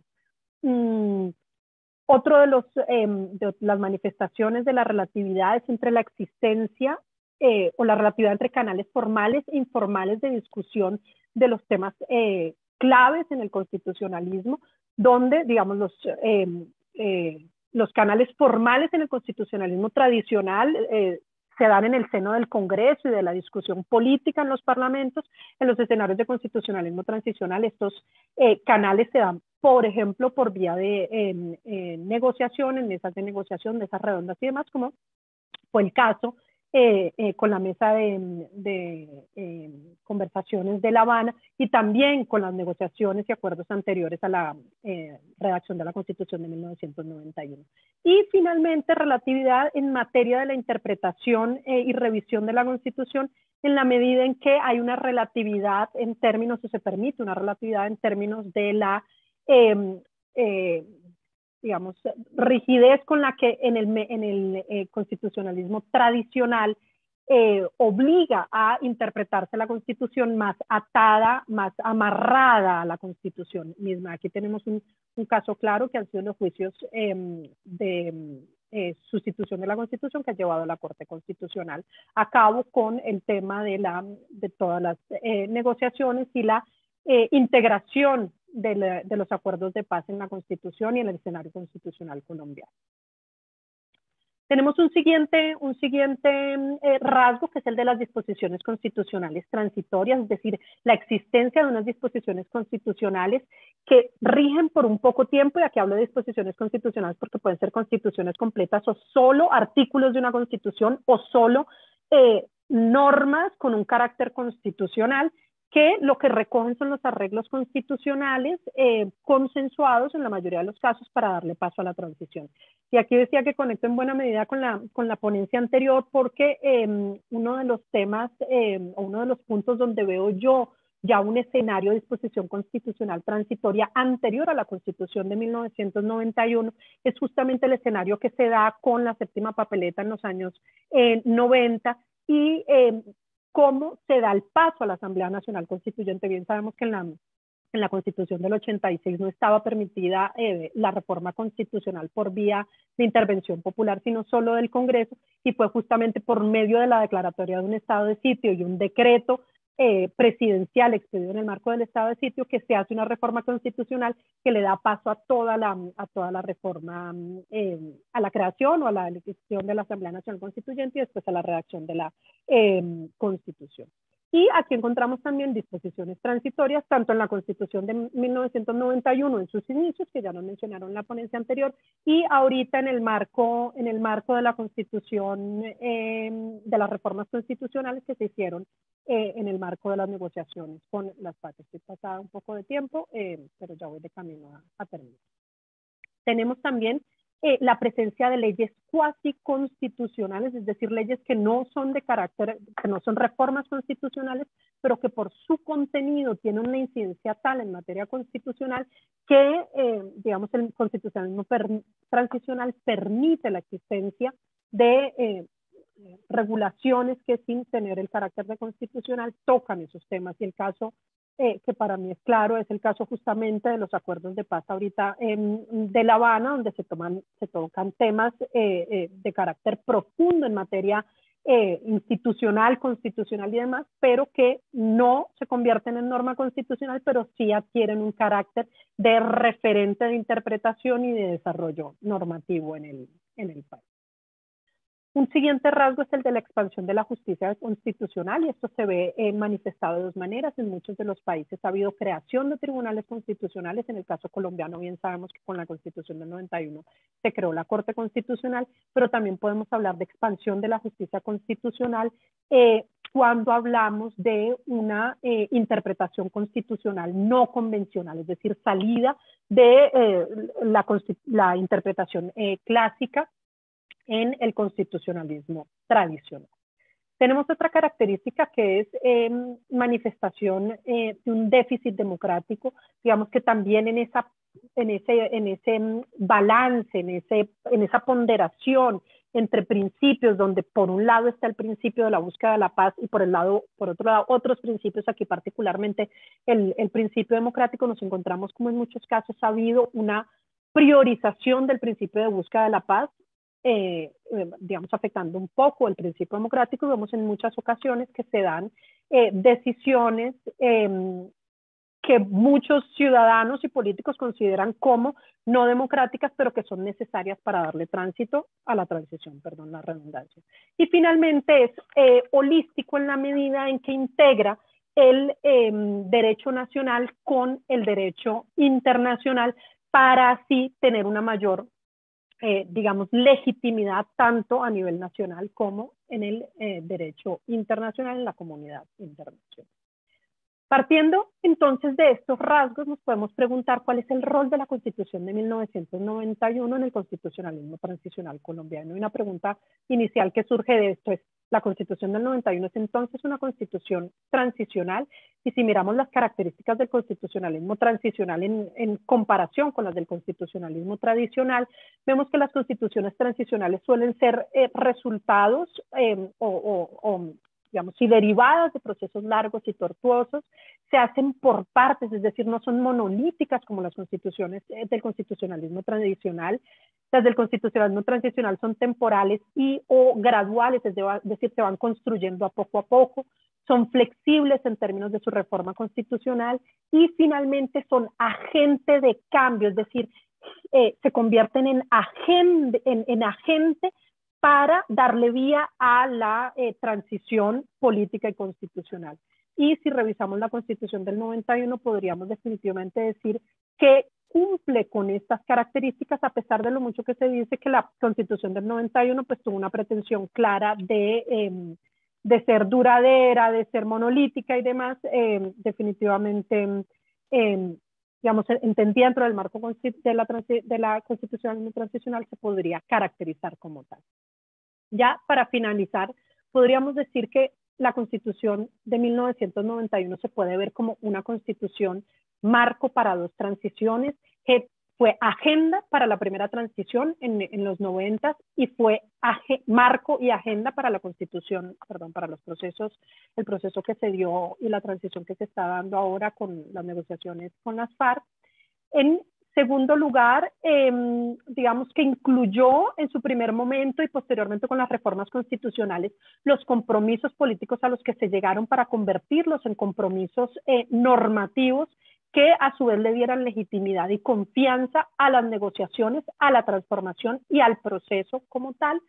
Mm, otro de, los, eh, de las manifestaciones de la relatividad es entre la existencia eh, o la relatividad entre canales formales e informales de discusión de los temas eh, claves en el constitucionalismo, donde, digamos, los... Eh, eh, Los canales formales en el constitucionalismo tradicional eh, se dan en el seno del Congreso y de la discusión política en los parlamentos. En los escenarios de constitucionalismo transicional, estos eh, canales se dan, por ejemplo, por vía de eh, eh, negociación, en mesas de negociación, mesas redondas y demás, como fue el caso eh, eh, con la mesa de, de eh, conversaciones de La Habana y también con las negociaciones y acuerdos anteriores a la eh, redacción de la Constitución de mil novecientos noventa y uno. Y finalmente, relatividad en materia de la interpretación eh, y revisión de la Constitución en la medida en que hay una relatividad en términos, o se permite una relatividad en términos de la eh, eh, digamos, rigidez con la que en el, en el eh, constitucionalismo tradicional eh, obliga a interpretarse la Constitución más atada, más amarrada a la Constitución misma. Aquí tenemos un, un caso claro que han sido los juicios eh, de eh, sustitución de la Constitución que ha llevado a la Corte Constitucional a cabo con el tema de, la, de todas las eh, negociaciones y la eh, integración De, la, de los acuerdos de paz en la Constitución y en el escenario constitucional colombiano. Tenemos un siguiente, un siguiente eh, rasgo, que es el de las disposiciones constitucionales transitorias, es decir, la existencia de unas disposiciones constitucionales que rigen por un poco tiempo, y aquí hablo de disposiciones constitucionales porque pueden ser constituciones completas o solo artículos de una constitución o solo eh, normas con un carácter constitucional, que lo que recogen son los arreglos constitucionales eh, consensuados en la mayoría de los casos para darle paso a la transición. Y aquí decía que conecto en buena medida con la, con la ponencia anterior, porque eh, uno de los temas eh, o uno de los puntos donde veo yo ya un escenario de disposición constitucional transitoria anterior a la Constitución de mil novecientos noventa y uno es justamente el escenario que se da con la séptima papeleta en los años eh, noventa, y eh, cómo se da el paso a la Asamblea Nacional Constituyente. Bien sabemos que en la, en la Constitución del ochenta y seis no estaba permitida eh, la reforma constitucional por vía de intervención popular, sino solo del Congreso, y fue justamente por medio de la declaratoria de un estado de sitio y un decreto eh, presidencial expedido en el marco del estado de sitio que se hace una reforma constitucional que le da paso a toda la, a toda la reforma, eh, a la creación o a la elección de la Asamblea Nacional Constituyente y después a la redacción de la eh, Constitución. Y aquí encontramos también disposiciones transitorias, tanto en la Constitución de mil novecientos noventa y uno en sus inicios, que ya nos mencionaron en la ponencia anterior, y ahorita en el marco, en el marco de la Constitución, eh, de las reformas constitucionales que se hicieron eh, en el marco de las negociaciones con las partes. Estoy pasada un poco de tiempo, eh, pero ya voy de camino a, a terminar. Tenemos también Eh, la presencia de leyes cuasi constitucionales, es decir, leyes que no son de carácter, que no son reformas constitucionales, pero que por su contenido tienen una incidencia tal en materia constitucional que, eh, digamos, el constitucionalismo per, transicional permite la existencia de eh, regulaciones que, sin tener el carácter de constitucional, tocan esos temas. Y el caso Eh, que para mí es claro, es el caso justamente de los acuerdos de paz ahorita en, de La Habana, donde se, toman, se tocan temas eh, eh, de carácter profundo en materia eh, institucional, constitucional y demás, pero que no se convierten en norma constitucional, pero sí adquieren un carácter de referente de interpretación y de desarrollo normativo en el, en el país. Un siguiente rasgo es el de la expansión de la justicia constitucional, y esto se ve eh, manifestado de dos maneras. En muchos de los países ha habido creación de tribunales constitucionales. En el caso colombiano, bien sabemos que con la Constitución del noventa y uno se creó la Corte Constitucional, pero también podemos hablar de expansión de la justicia constitucional eh, cuando hablamos de una eh, interpretación constitucional no convencional, es decir, salida de eh, la, la interpretación eh, clásica en el constitucionalismo tradicional. Tenemos otra característica que es eh, manifestación eh, de un déficit democrático, digamos que también en, esa, en, ese, en ese balance, en, ese, en esa ponderación entre principios, donde por un lado está el principio de la búsqueda de la paz y por, el lado, por otro lado otros principios, aquí particularmente el, el principio democrático, nos encontramos como en muchos casos ha habido una priorización del principio de búsqueda de la paz, Eh, digamos, afectando un poco el principio democrático. Vemos en muchas ocasiones que se dan eh, decisiones eh, que muchos ciudadanos y políticos consideran como no democráticas, pero que son necesarias para darle tránsito a la transición, perdón la redundancia. Y finalmente es eh, holístico en la medida en que integra el eh, derecho nacional con el derecho internacional para así tener una mayor Eh, digamos, legitimidad tanto a nivel nacional como en el eh, derecho internacional, en la comunidad internacional. Partiendo entonces de estos rasgos, nos podemos preguntar cuál es el rol de la Constitución de mil novecientos noventa y uno en el constitucionalismo transicional colombiano. Y una pregunta inicial que surge de esto es, la Constitución del noventa y uno es entonces una constitución transicional, y si miramos las características del constitucionalismo transicional en, en comparación con las del constitucionalismo tradicional, vemos que las constituciones transicionales suelen ser eh, resultados eh, o, o, o digamos, y derivadas de procesos largos y tortuosos, se hacen por partes, es decir, no son monolíticas como las constituciones eh, del constitucionalismo tradicional. Las del constitucionalismo transicional son temporales y o graduales, es decir, se van construyendo a poco a poco, son flexibles en términos de su reforma constitucional y finalmente son agente de cambio, es decir, eh, se convierten en agente, en, en agente para darle vía a la eh, transición política y constitucional. Y si revisamos la Constitución del noventa y uno, podríamos definitivamente decir que cumple con estas características, a pesar de lo mucho que se dice que la Constitución del noventa y uno pues tuvo una pretensión clara de, eh, de ser duradera, de ser monolítica y demás. Eh, definitivamente, eh, digamos, entendida dentro del marco de la, de la Constitución transicional, se podría caracterizar como tal. Ya para finalizar, podríamos decir que la Constitución de mil novecientos noventa y uno se puede ver como una constitución marco para dos transiciones, que fue agenda para la primera transición en, en los noventas y fue age, marco y agenda para la constitución, perdón, para los procesos, el proceso que se dio y la transición que se está dando ahora con las negociaciones con las FARC. En segundo lugar, eh, digamos que incluyó en su primer momento y posteriormente con las reformas constitucionales los compromisos políticos a los que se llegaron para convertirlos en compromisos eh, normativos que a su vez le dieran legitimidad y confianza a las negociaciones, a la transformación y al proceso como tal.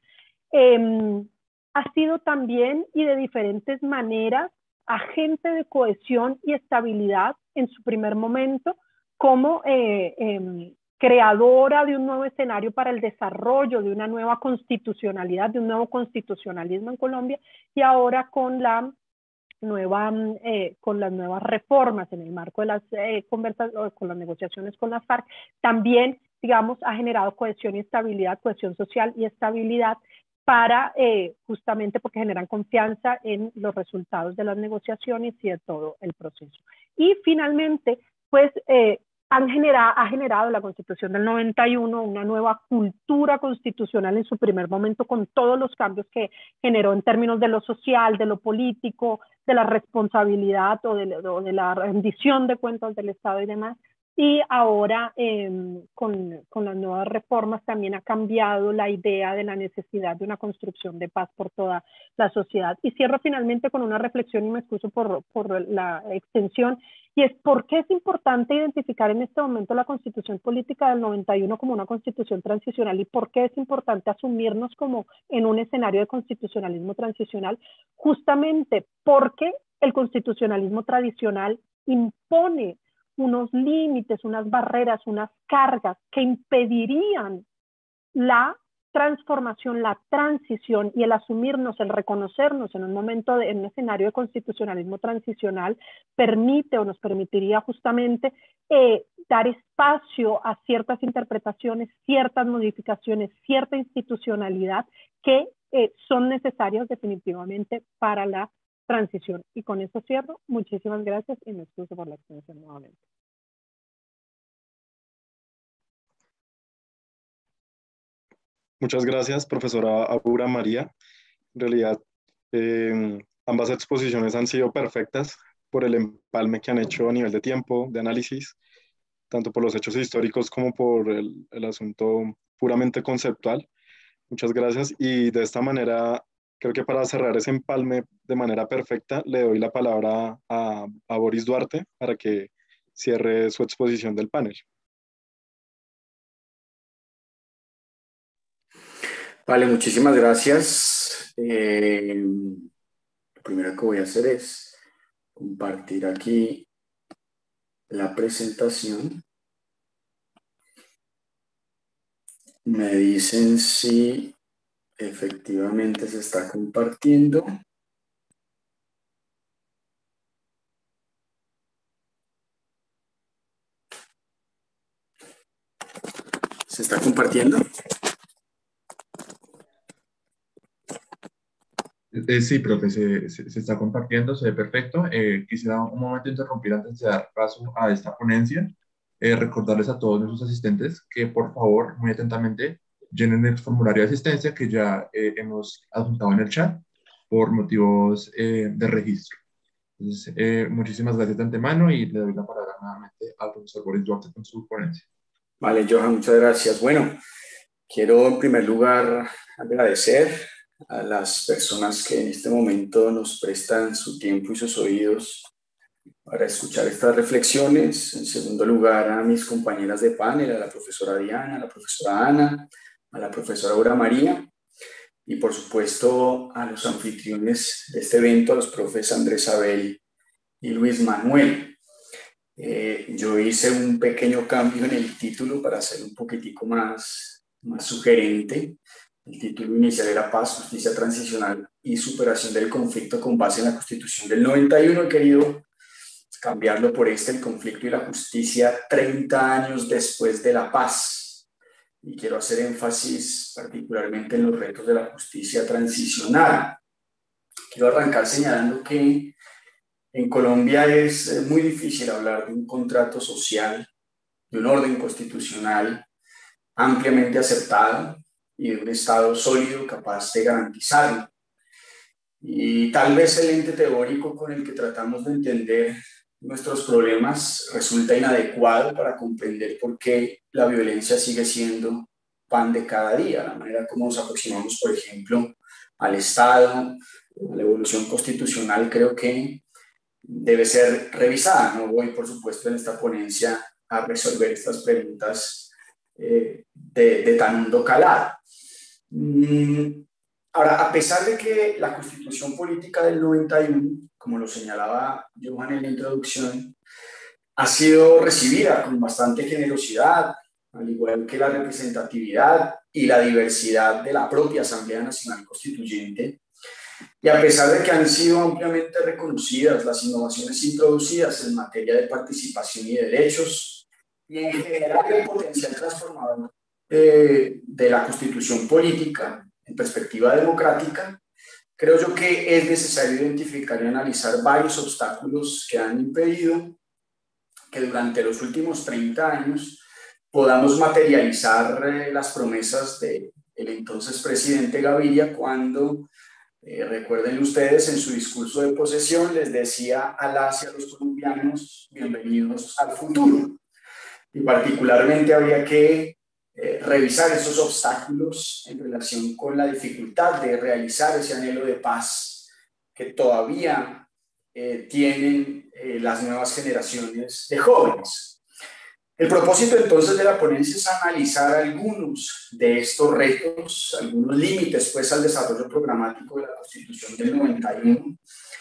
Eh, ha sido también y de diferentes maneras agente de cohesión y estabilidad en su primer momento, como eh, eh, creadora de un nuevo escenario para el desarrollo de una nueva constitucionalidad, de un nuevo constitucionalismo en Colombia, y ahora con, la nueva, eh, con las nuevas reformas en el marco de las eh, conversaciones, con las negociaciones con las FARC, también, digamos, ha generado cohesión y estabilidad, cohesión social y estabilidad para, eh, justamente porque generan confianza en los resultados de las negociaciones y de todo el proceso. Y finalmente, pues, eh, Han generado, ha generado la Constitución del noventa y uno una nueva cultura constitucional en su primer momento, con todos los cambios que generó en términos de lo social, de lo político, de la responsabilidad o de, o de la rendición de cuentas del Estado y demás. Y ahora eh, con, con las nuevas reformas también ha cambiado la idea de la necesidad de una construcción de paz por toda la sociedad. Y cierro finalmente con una reflexión, y me excuso por, por la extensión, y es por qué es importante identificar en este momento la Constitución Política del noventa y uno como una constitución transicional, y por qué es importante asumirnos como en un escenario de constitucionalismo transicional, justamente porque el constitucionalismo tradicional impone unos límites, unas barreras, unas cargas que impedirían la transformación, la transición y el asumirnos, el reconocernos en un momento, de, en un escenario de constitucionalismo transicional, permite o nos permitiría justamente eh, dar espacio a ciertas interpretaciones, ciertas modificaciones, cierta institucionalidad que eh, son necesarias definitivamente para la transición. Y con eso cierro. Muchísimas gracias y me excuso por la extensión nuevamente. Muchas gracias, profesora Aura María. En realidad, eh, ambas exposiciones han sido perfectas por el empalme que han hecho a nivel de tiempo, de análisis, tanto por los hechos históricos como por el, el asunto puramente conceptual. Muchas gracias. Y de esta manera, creo que para cerrar ese empalme de manera perfecta, le doy la palabra a, a Boris Duarte para que cierre su exposición del panel. Vale, muchísimas gracias. Eh, lo primero que voy a hacer es compartir aquí la presentación. Me dicen si efectivamente se está compartiendo. ¿Se está compartiendo? Eh, sí, profe, se, se, se está compartiendo, se ve perfecto. Eh, quisiera un momento interrumpir antes de dar paso a esta ponencia. Eh, recordarles a todos nuestros asistentes que por favor, muy atentamente, llenen el formulario de asistencia que ya eh, hemos adjuntado en el chat por motivos eh, de registro. Entonces, eh, muchísimas gracias de antemano y le doy la palabra nuevamente al profesor Boris Duarte con su ponencia. Vale, Johan, muchas gracias. Bueno, quiero en primer lugar agradecer a las personas que en este momento nos prestan su tiempo y sus oídos para escuchar estas reflexiones. En segundo lugar, a mis compañeras de panel, a la profesora Diana, a la profesora Ana, a la profesora Aura María. y por supuesto a los anfitriones de este evento, a los profes Andrés Abel y Luis Manuel. Eh, yo hice un pequeño cambio en el título para ser un poquitico más, más sugerente. El título inicial era Paz, Justicia Transicional y Superación del Conflicto con base en la Constitución del noventa y uno. He querido cambiarlo por este, el conflicto y la justicia treinta años después de la paz. Y quiero hacer énfasis particularmente en los retos de la justicia transicional. Quiero arrancar señalando que en Colombia es muy difícil hablar de un contrato social, de un orden constitucional ampliamente aceptado y de un Estado sólido capaz de garantizarlo. Y tal vez el ente teórico con el que tratamos de entender nuestros problemas resulta inadecuado para comprender por qué la violencia sigue siendo pan de cada día, la manera como nos aproximamos, por ejemplo, al Estado, a la evolución constitucional, creo que debe ser revisada. No voy, por supuesto, en esta ponencia a resolver estas preguntas eh, de, de tan hondo calado. Mm, ahora, a pesar de que la Constitución Política del noventa y uno, como lo señalaba Johan en la introducción, ha sido recibida con bastante generosidad, al igual que la representatividad y la diversidad de la propia Asamblea Nacional Constituyente, y a pesar de que han sido ampliamente reconocidas las innovaciones introducidas en materia de participación y derechos, y en general el potencial transformador de, de la Constitución Política en perspectiva democrática, creo yo que es necesario identificar y analizar varios obstáculos que han impedido que durante los últimos treinta años podamos materializar eh, las promesas del entonces presidente Gaviria cuando, eh, recuerden ustedes, en su discurso de posesión les decía a las y a los colombianos bienvenidos al futuro. Y particularmente habría que eh, revisar esos obstáculos en relación con la dificultad de realizar ese anhelo de paz que todavía eh, tienen eh, las nuevas generaciones de jóvenes. El propósito entonces de la ponencia es analizar algunos de estos retos, algunos límites pues al desarrollo programático de la Constitución del noventa y uno.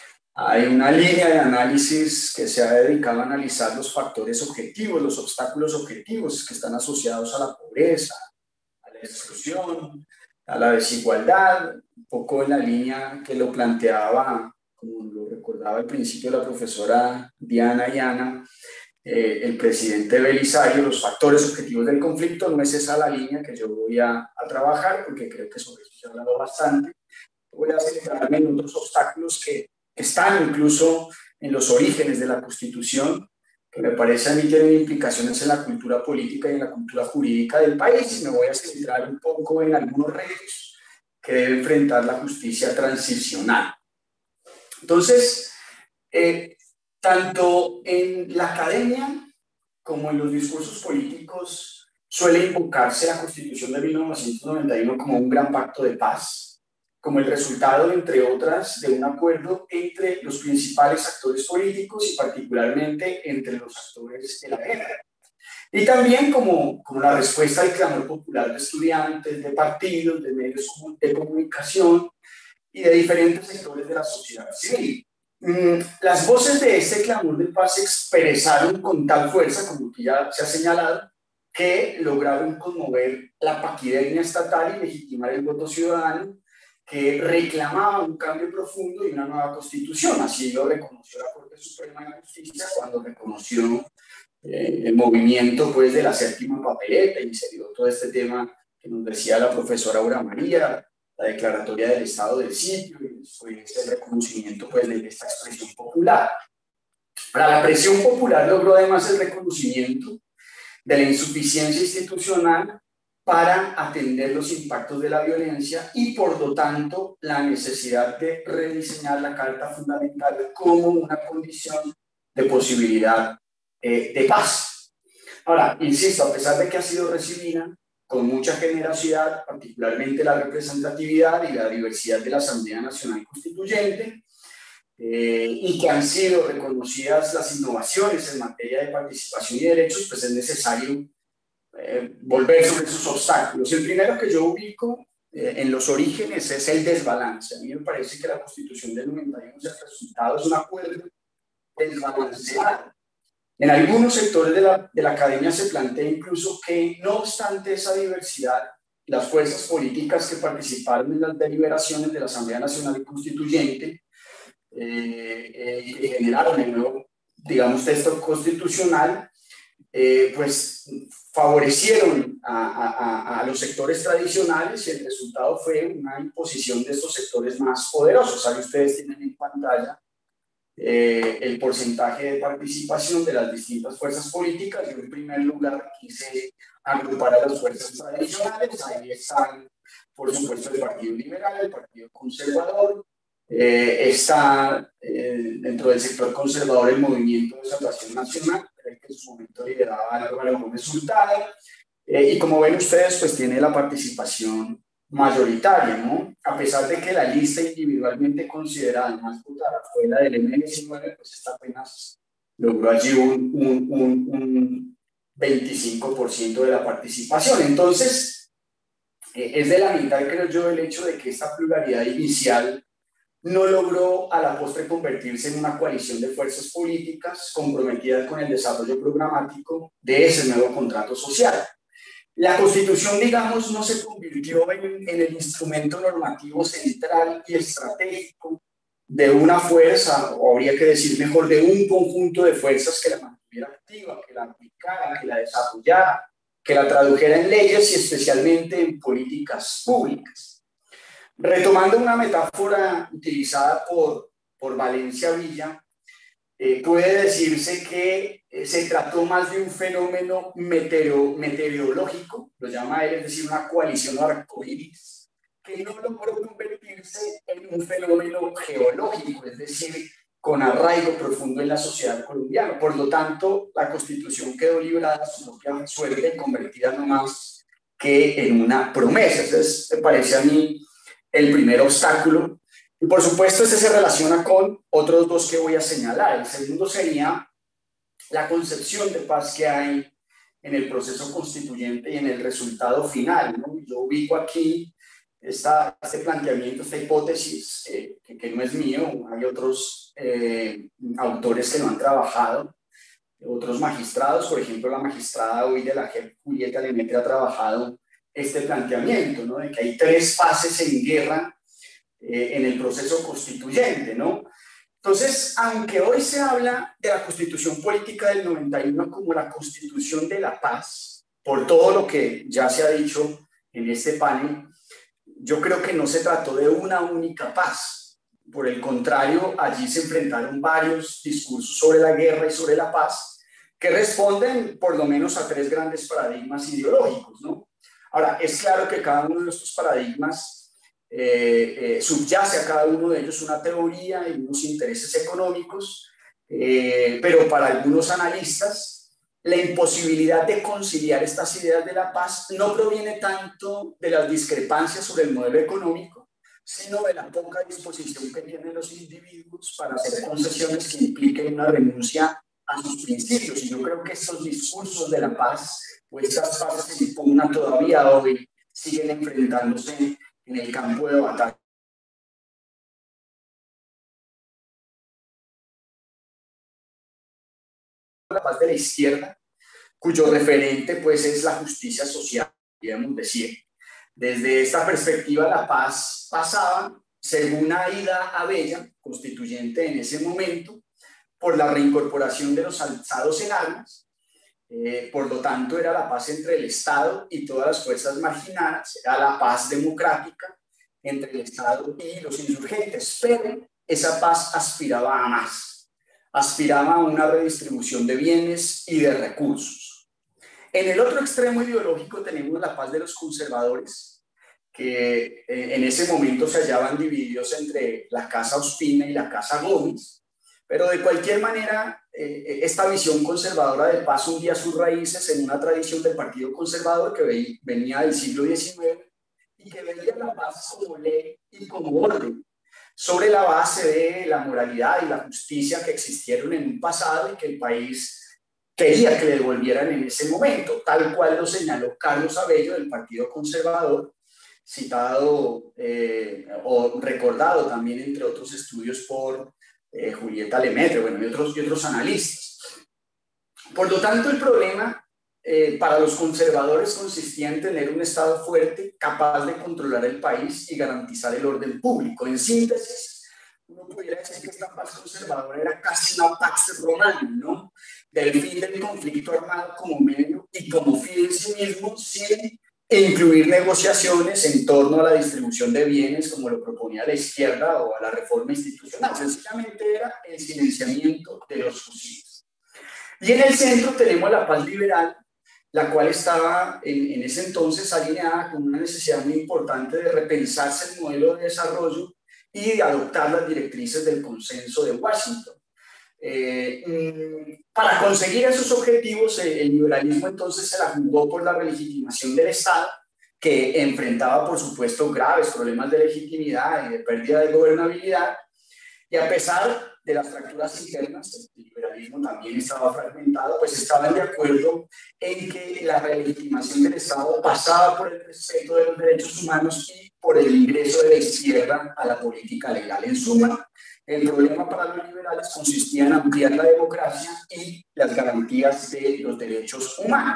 Hay una línea de análisis que se ha dedicado a analizar los factores objetivos, los obstáculos objetivos que están asociados a la pobreza, a la exclusión, a la desigualdad, un poco en la línea que lo planteaba, como lo recordaba al principio la profesora Diana y Ana, eh, el presidente Belisario, los factores objetivos del conflicto. No es esa la línea que yo voy a, a trabajar, porque creo que sobre eso se ha hablado bastante. Voy a centrarme en otros obstáculos que están incluso en los orígenes de la Constitución, que me parece a mí tienen implicaciones en la cultura política y en la cultura jurídica del país, y me voy a centrar un poco en algunos retos que debe enfrentar la justicia transicional. Entonces, eh, tanto en la academia como en los discursos políticos suele invocarse la Constitución de mil novecientos noventa y uno como un gran pacto de paz, como el resultado, entre otras, de un acuerdo entre los principales actores políticos y particularmente entre los actores de la guerra. Y también como, como la respuesta al clamor popular de estudiantes, de partidos, de medios de comunicación y de diferentes sectores de la sociedad civil. Las voces de este clamor de paz se expresaron con tal fuerza, como que ya se ha señalado, que lograron conmover la paquidermia estatal y legitimar el voto ciudadano, que reclamaba un cambio profundo y una nueva constitución. Así lo reconoció la Corte Suprema de Justicia cuando reconoció eh, el movimiento pues, de la séptima papeleta, y se dio todo este tema que nos decía la profesora Aura María, la declaratoria del estado del sitio, y después el reconocimiento pues, de esta expresión popular. Para la presión popular logró además el reconocimiento de la insuficiencia institucional para atender los impactos de la violencia y, por lo tanto, la necesidad de rediseñar la Carta Fundamental como una condición de posibilidad eh, de paz. Ahora, insisto, a pesar de que ha sido recibida con mucha generosidad, particularmente la representatividad y la diversidad de la Asamblea Nacional Constituyente, eh, y que han sido reconocidas las innovaciones en materia de participación y derechos, pues es necesario Eh, volver sobre esos obstáculos. El primero que yo ubico eh, en los orígenes es el desbalance. A mí me parece que la Constitución del noventa y uno, el resultado es un acuerdo desbalanceado. En algunos sectores de la, de la academia se plantea incluso que, no obstante esa diversidad, las fuerzas políticas que participaron en las deliberaciones de la Asamblea Nacional Constituyente eh, eh, que generaron el nuevo, digamos, texto constitucional, eh, pues favorecieron a, a, a los sectores tradicionales, y el resultado fue una imposición de estos sectores más poderosos. Ahí ustedes tienen en pantalla eh, el porcentaje de participación de las distintas fuerzas políticas. Yo en primer lugar quise agrupar a las fuerzas tradicionales. Ahí están, por supuesto, el Partido Liberal, el Partido Conservador, eh, está eh, dentro del sector conservador el Movimiento de Salvación Nacional, que en su momento lideraba Álvaro Gómez Hurtado, eh, y como ven ustedes, pues tiene la participación mayoritaria, ¿no? A pesar de que la lista individualmente considerada más votada fue la del eme diecinueve, pues esta apenas logró allí un, un, un, un veinticinco por ciento de la participación. Entonces, eh, es de lamentar, creo yo, el hecho de que esta pluralidad inicial no logró a la postre convertirse en una coalición de fuerzas políticas comprometidas con el desarrollo programático de ese nuevo contrato social. La Constitución, digamos, no se convirtió en, en el instrumento normativo central y estratégico de una fuerza, o habría que decir mejor, de un conjunto de fuerzas que la mantuviera activa, que la aplicara, que la desarrollara, que la tradujera en leyes y especialmente en políticas públicas. Retomando una metáfora utilizada por, por Valencia Villa, eh, puede decirse que eh, se trató más de un fenómeno meteoro, meteorológico, lo llama él, es decir, una coalición arcoíris, que no logró convertirse en un fenómeno geológico, es decir, con arraigo profundo en la sociedad colombiana. Por lo tanto, la Constitución quedó librada a su propia suerte, convertida no más que en una promesa. Entonces, me parece a mí el primer obstáculo. Y por supuesto, este se relaciona con otros dos que voy a señalar. El segundo sería la concepción de paz que hay en el proceso constituyente y en el resultado final, ¿no? Yo ubico aquí esta, este planteamiento, esta hipótesis, eh, que, que no es mío, hay otros eh, autores que lo han trabajado, otros magistrados, por ejemplo, la magistrada hoy de la J E P, Julieta Lemaitre, ha trabajado este planteamiento, ¿no? De que hay tres fases en guerra eh, en el proceso constituyente, ¿no? Entonces, aunque hoy se habla de la Constitución Política del noventa y uno como la Constitución de la Paz, por todo lo que ya se ha dicho en este panel, yo creo que no se trató de una única paz. Por el contrario, allí se enfrentaron varios discursos sobre la guerra y sobre la paz que responden por lo menos a tres grandes paradigmas ideológicos, ¿no? Ahora, es claro que cada uno de estos paradigmas eh, eh, subyace a cada uno de ellos una teoría y unos intereses económicos, eh, pero para algunos analistas la imposibilidad de conciliar estas ideas de la paz no proviene tanto de las discrepancias sobre el modelo económico, sino de la poca disposición que tienen los individuos para hacer concesiones que impliquen una renuncia a sus principios. Y yo creo que estos discursos de la paz, o estas paces que se impugnan todavía hoy, siguen enfrentándose en el campo de batalla. La paz de la izquierda, cuyo referente pues es la justicia social, podríamos decir. Desde esta perspectiva, la paz pasaba, según Aida Abella, constituyente en ese momento, por la reincorporación de los alzados en armas. Eh, por lo tanto, era la paz entre el Estado y todas las fuerzas marginadas, era la paz democrática entre el Estado y los insurgentes, pero esa paz aspiraba a más, aspiraba a una redistribución de bienes y de recursos. En el otro extremo ideológico tenemos la paz de los conservadores, que eh, en ese momento se hallaban divididos entre la Casa Ospina y la Casa Gómez. Pero de cualquier manera, eh, esta visión conservadora de paz hundía sus raíces en una tradición del Partido Conservador que venía del siglo diecinueve y que veía la paz como ley y como orden, sobre la base de la moralidad y la justicia que existieron en un pasado y que el país quería que le devolvieran en ese momento, tal cual lo señaló Carlos Abello del Partido Conservador citado eh, o recordado también entre otros estudios por eh, Julieta Lemaitre, bueno, y otros, y otros analistas. Por lo tanto, el problema eh, para los conservadores consistía en tener un Estado fuerte, capaz de controlar el país y garantizar el orden público. En síntesis, uno pudiera decir que esta paz conservadora era casi una pax romana, ¿no? Del fin del conflicto armado como medio y como fin en sí mismo, sin incluir negociaciones en torno a la distribución de bienes como lo proponía la izquierda o a la reforma institucional. Sencillamente era el silenciamiento de los fusiles. Y en el centro tenemos la paz liberal, la cual estaba en, en ese entonces alineada con una necesidad muy importante de repensarse el modelo de desarrollo y de adoptar las directrices del consenso de Washington. Eh, para conseguir esos objetivos, eh, el liberalismo entonces se la jugó por la relegitimación del Estado, que enfrentaba, por supuesto, graves problemas de legitimidad y de pérdida de gobernabilidad, y a pesar de las fracturas internas, el liberalismo también estaba fragmentado, pues estaban de acuerdo en que la relegitimación del Estado pasaba por el respeto de los derechos humanos y por el ingreso de la izquierda a la política legal. En suma, el problema para los liberales consistía en ampliar la democracia y las garantías de los derechos humanos.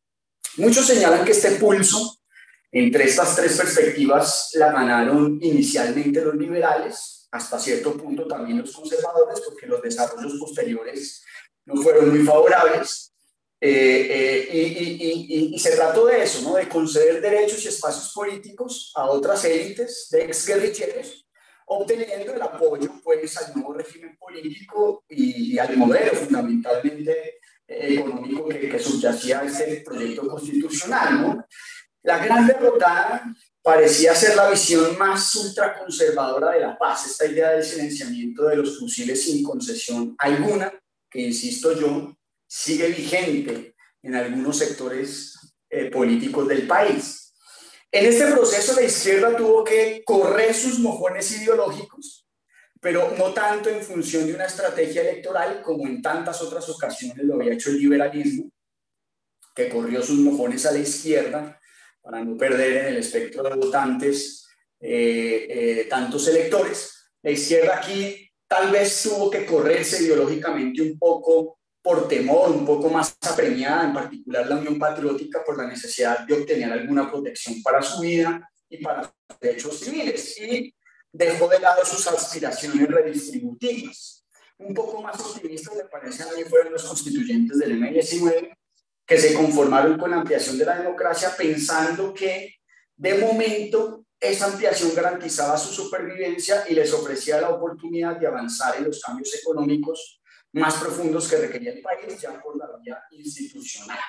Muchos señalan que este pulso entre estas tres perspectivas la ganaron inicialmente los liberales, hasta cierto punto también los conservadores, porque los desarrollos posteriores no fueron muy favorables. Eh, eh, y, y, y, y se trató de eso, ¿no? De conceder derechos y espacios políticos a otras élites de exguerrilleros, obteniendo el apoyo pues, al nuevo régimen político y, y al modelo fundamentalmente eh, económico que, que subyacía a este proyecto constitucional, ¿no? La gran derrotada parecía ser la visión más ultraconservadora de la paz, esta idea del silenciamiento de los fusiles sin concesión alguna, que, insisto yo, sigue vigente en algunos sectores eh, políticos del país. En este proceso la izquierda tuvo que correr sus mojones ideológicos, pero no tanto en función de una estrategia electoral como en tantas otras ocasiones lo había hecho el liberalismo, que corrió sus mojones a la izquierda para no perder en el espectro de votantes eh, eh, tantos electores. La izquierda aquí tal vez tuvo que correrse ideológicamente un poco por temor, un poco más apremiada, en particular la Unión Patriótica, por la necesidad de obtener alguna protección para su vida y para sus derechos civiles, y dejó de lado sus aspiraciones redistributivas. Un poco más optimistas, me parece a mí, fueron los constituyentes del eme diecinueve, que se conformaron con la ampliación de la democracia pensando que, de momento, esa ampliación garantizaba su supervivencia y les ofrecía la oportunidad de avanzar en los cambios económicos más profundos que requería el país, ya por la vía institucional.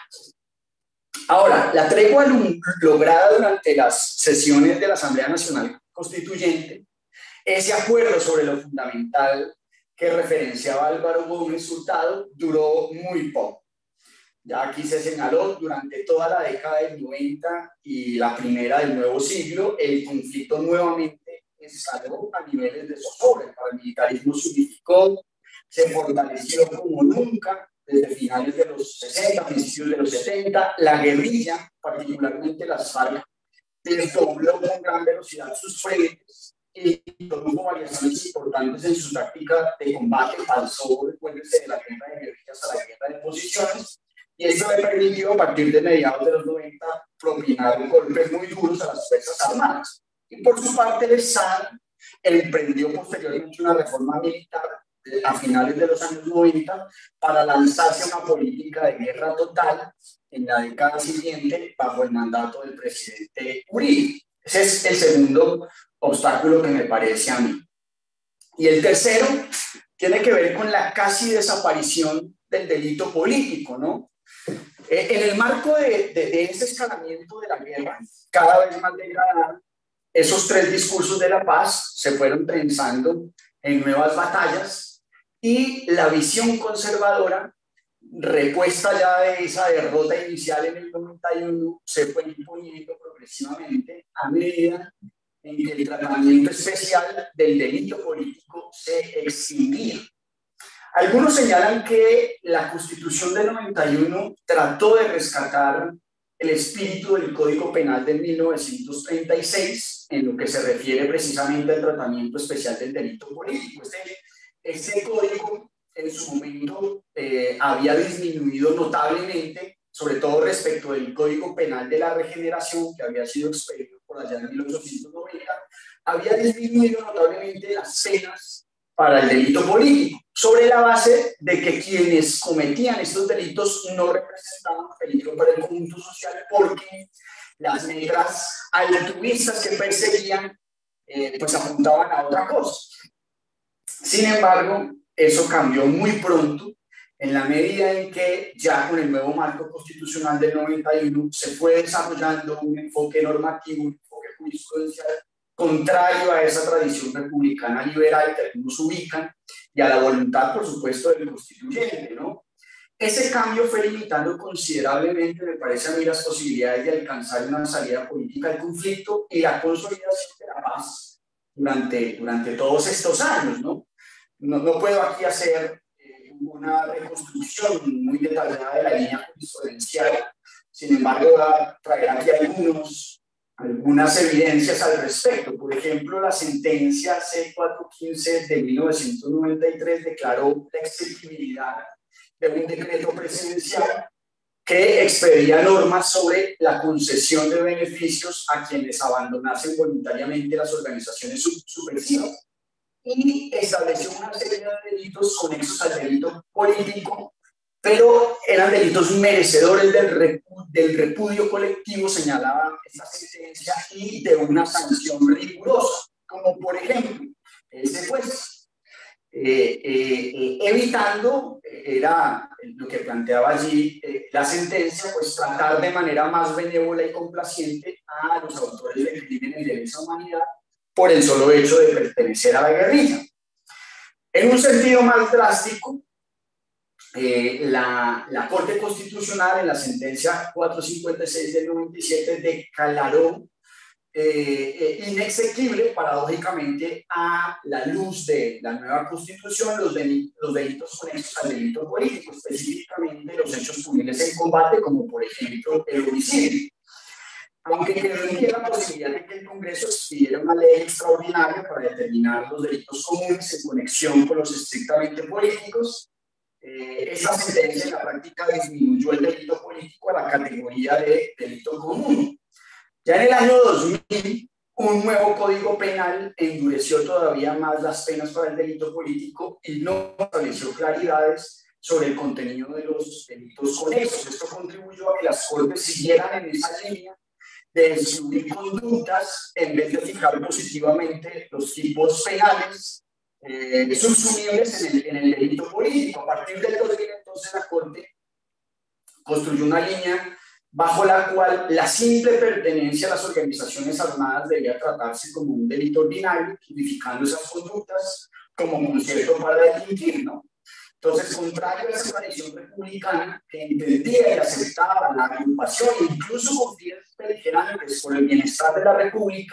Ahora, la tregua lograda durante las sesiones de la Asamblea Nacional Constituyente, ese acuerdo sobre lo fundamental que referenciaba Álvaro Gómez Hurtado, duró muy poco. Ya aquí se señaló, durante toda la década del noventa y la primera del nuevo siglo, el conflicto nuevamente escaló a niveles de zozobra. El paramilitarismo se unificó, se fortaleció como nunca desde finales de los sesenta, principios de los setenta. La guerrilla, particularmente las FARC, desdobló con gran velocidad sus frentes y produjo variaciones importantes en su táctica de combate. Pasó, recuérdense, de la guerra de guerrillas a la guerra de posiciones. Y esto le permitió, a partir de mediados de los noventa, propinar golpes muy duros a las Fuerzas Armadas. Y por su parte, el S A R emprendió posteriormente una reforma militar a finales de los años noventa para lanzarse a una política de guerra total en la década siguiente bajo el mandato del presidente Uribe. Ese es el segundo obstáculo que me parece a mí. Y el tercero tiene que ver con la casi desaparición del delito político, ¿no? En el marco de, de, de ese escalamiento de la guerra, cada vez más degradada, esos tres discursos de la paz se fueron trenzando en nuevas batallas y la visión conservadora, repuesta ya de esa derrota inicial en el noventa y uno, se fue imponiendo progresivamente a medida en que el tratamiento especial del delito político se extinguía. Algunos señalan que la Constitución del noventa y uno trató de rescatar el espíritu del Código Penal de mil novecientos treinta y seis en lo que se refiere precisamente al tratamiento especial del delito político. Este, este código en su momento eh, había disminuido notablemente, sobre todo respecto del Código Penal de la Regeneración, que había sido expedido por allá en mil ochocientos noventa, había disminuido notablemente las penas para el delito político, sobre la base de que quienes cometían estos delitos no representaban peligro para el conjunto social, porque las medidas altruistas que perseguían eh, pues apuntaban a otra cosa. Sin embargo, eso cambió muy pronto, en la medida en que ya con el nuevo marco constitucional del noventa y uno se fue desarrollando un enfoque normativo, un enfoque jurisprudencial contrario a esa tradición republicana liberal que algunos ubican y a la voluntad, por supuesto, del constituyente, ¿no? Ese cambio fue limitando considerablemente, me parece a mí, las posibilidades de alcanzar una salida política al conflicto y la consolidación de la paz durante, durante todos estos años, ¿no? No, no puedo aquí hacer eh, una reconstrucción muy detallada de la línea jurisprudencial, sin embargo, voy a traer aquí algunos algunas evidencias al respecto. Por ejemplo, la sentencia C cuatrocientos quince de mil novecientos noventa y tres declaró la exequibilidad de un decreto presidencial que expedía normas sobre la concesión de beneficios a quienes abandonasen voluntariamente las organizaciones subversivas y estableció una serie de delitos conexos al delito político, pero eran delitos merecedores del, repu del repudio colectivo, señalaba esta sentencia, y de una sanción rigurosa, como por ejemplo el secuestro, eh, eh, eh, evitando, eh, era lo que planteaba allí eh, la sentencia, pues tratar de manera más benévola y complaciente a los autores de crímenes de lesa humanidad por el solo hecho de pertenecer a la guerrilla. En un sentido más drástico, Eh, la, la Corte Constitucional en la sentencia cuatrocientos cincuenta y seis del noventa y siete declaró eh, eh, inexequible, paradójicamente, a la luz de la nueva Constitución, los, del, los delitos conexos al delito político, específicamente los hechos punibles en combate, como por ejemplo el homicidio. Aunque quedó la posibilidad de que el Congreso expidiera una ley extraordinaria para determinar los delitos comunes en conexión con los estrictamente políticos, Eh, esta sentencia en la práctica disminuyó el delito político a la categoría de delito común. Ya en el año dos mil, un nuevo código penal endureció todavía más las penas para el delito político y no estableció claridades sobre el contenido de los delitos conexos. Esto contribuyó a que las Cortes siguieran en esa línea de excluir conductas en vez de fijar positivamente los tipos penales Eh, subsumibles en el, en el delito político. A partir del dos mil, entonces, la Corte construyó una línea bajo la cual la simple pertenencia a las organizaciones armadas debía tratarse como un delito ordinario, tipificando esas conductas como concierto para delinquir, ¿no? Entonces, contrario a esa tradición republicana que entendía y aceptaba la agrupación, incluso con fines beligerantes por el bienestar de la República,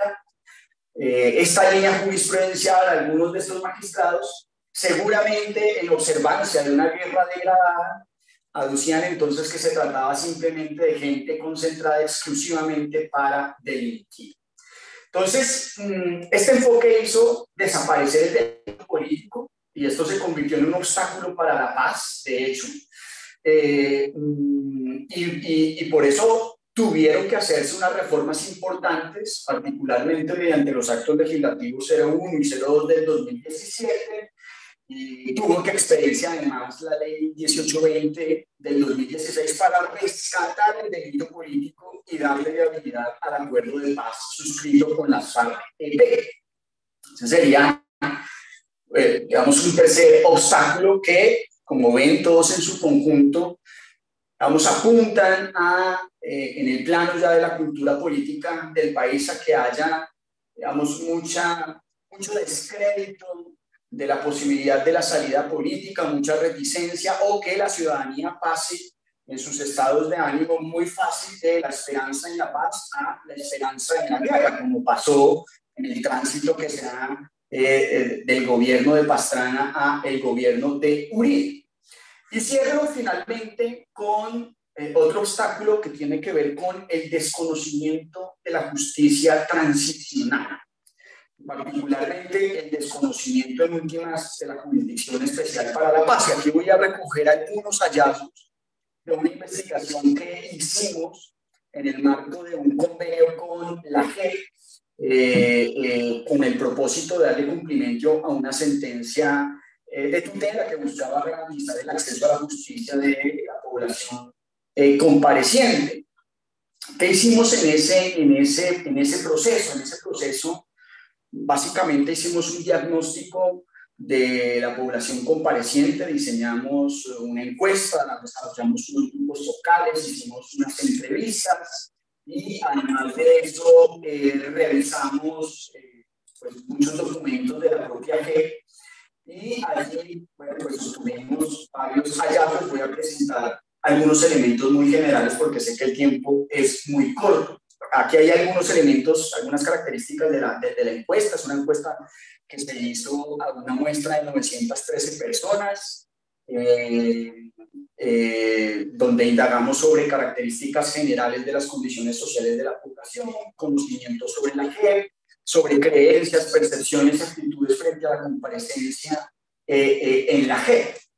Eh, esta línea jurisprudencial, algunos de estos magistrados, seguramente en observancia de una guerra degradada, aducían entonces que se trataba simplemente de gente concentrada exclusivamente para delinquir. Entonces, este enfoque hizo desaparecer el delito político y esto se convirtió en un obstáculo para la paz, de hecho, eh, y, y, y por eso tuvieron que hacerse unas reformas importantes, particularmente mediante los actos legislativos cero uno y cero dos del dos mil diecisiete, y tuvo que expedirse además la ley dieciocho veinte del dos mil dieciséis para rescatar el delito político y darle viabilidad al acuerdo de paz suscrito con las FARC-E P. Ese sería, eh, digamos, un tercer obstáculo que, como ven todos en su conjunto, vamos, apuntan a, eh, en el plano ya de la cultura política del país, a que haya, digamos, mucha, mucho descrédito de la posibilidad de la salida política, mucha reticencia, o que la ciudadanía pase en sus estados de ánimo muy fácil de la esperanza en la paz a la esperanza en la guerra, como pasó en el tránsito que se da eh, del gobierno de Pastrana a el gobierno de Uribe. Y cierro finalmente con eh, otro obstáculo que tiene que ver con el desconocimiento de la justicia transicional, particularmente el desconocimiento en últimas de la Jurisdicción Especial para la Paz. Y aquí voy a recoger algunos hallazgos de una investigación que hicimos en el marco de un convenio con la J E P, eh, eh, con el propósito de darle cumplimiento a una sentencia eh, de tutela que buscaba garantizar el acceso a la justicia de la población eh, compareciente. ¿Qué hicimos en ese, en, ese, en ese proceso? En ese proceso, básicamente hicimos un diagnóstico de la población compareciente, diseñamos una encuesta, desarrollamos unos grupos locales, hicimos unas entrevistas y además de eso eh, realizamos eh, pues, muchos documentos de la propia J E P y allí bueno, pues, tuvimos varios hallazgos. Voy a presentar algunos elementos muy generales porque sé que el tiempo es muy corto. Aquí hay algunos elementos, algunas características de la, de, de la encuesta. Es una encuesta que se hizo a una muestra de novecientas trece personas, eh, eh, donde indagamos sobre características generales de las condiciones sociales de la población, conocimientos sobre la J E P, sobre creencias, percepciones y actitudes frente a la comparecencia eh, eh, en la J E P.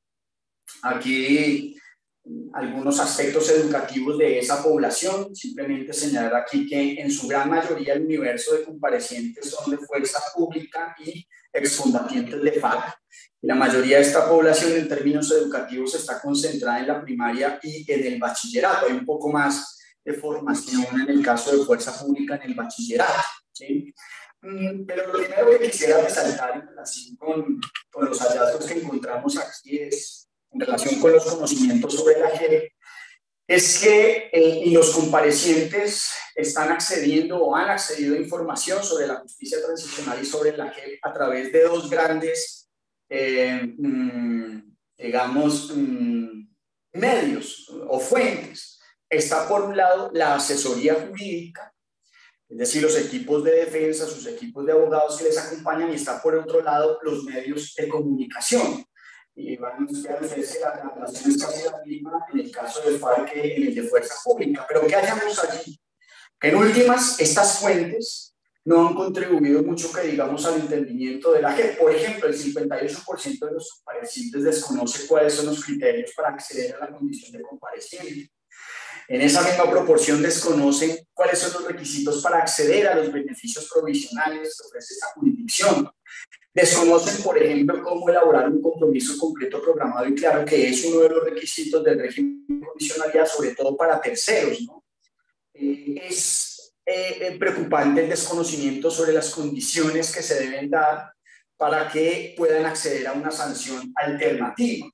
Aquí algunos aspectos educativos de esa población, simplemente señalar aquí que en su gran mayoría el universo de comparecientes son de fuerza pública y excombatientes de F A R C. La mayoría de esta población en términos educativos está concentrada en la primaria y en el bachillerato. Hay un poco más de formación en el caso de fuerza pública en el bachillerato, ¿sí? Pero lo primero que quisiera resaltar en relación con, con los hallazgos que encontramos aquí es en relación con los conocimientos sobre la J E P, es que eh, los comparecientes están accediendo o han accedido a información sobre la justicia transicional y sobre la J E P a través de dos grandes, eh, mmm, digamos, mmm, medios o fuentes. Está por un lado la asesoría jurídica, es decir, los equipos de defensa, sus equipos de abogados que les acompañan, y está por otro lado los medios de comunicación. Y van a ustedes que la relación es casi la misma en el caso del F A R C que en el de fuerza pública. Pero ¿qué hallamos allí? Que en últimas, estas fuentes no han contribuido mucho, que digamos, al entendimiento de la J E P. Por ejemplo, el cincuenta y ocho por ciento de los comparecientes desconoce cuáles son los criterios para acceder a la condición de compareciente. En esa misma proporción desconocen cuáles son los requisitos para acceder a los beneficios provisionales que ofrece esta jurisdicción. Desconocen, por ejemplo, cómo elaborar un compromiso concreto, programado y claro, que es uno de los requisitos del régimen de condicionalidad, sobre todo para terceros, ¿no? Eh, es eh, preocupante el desconocimiento sobre las condiciones que se deben dar para que puedan acceder a una sanción alternativa.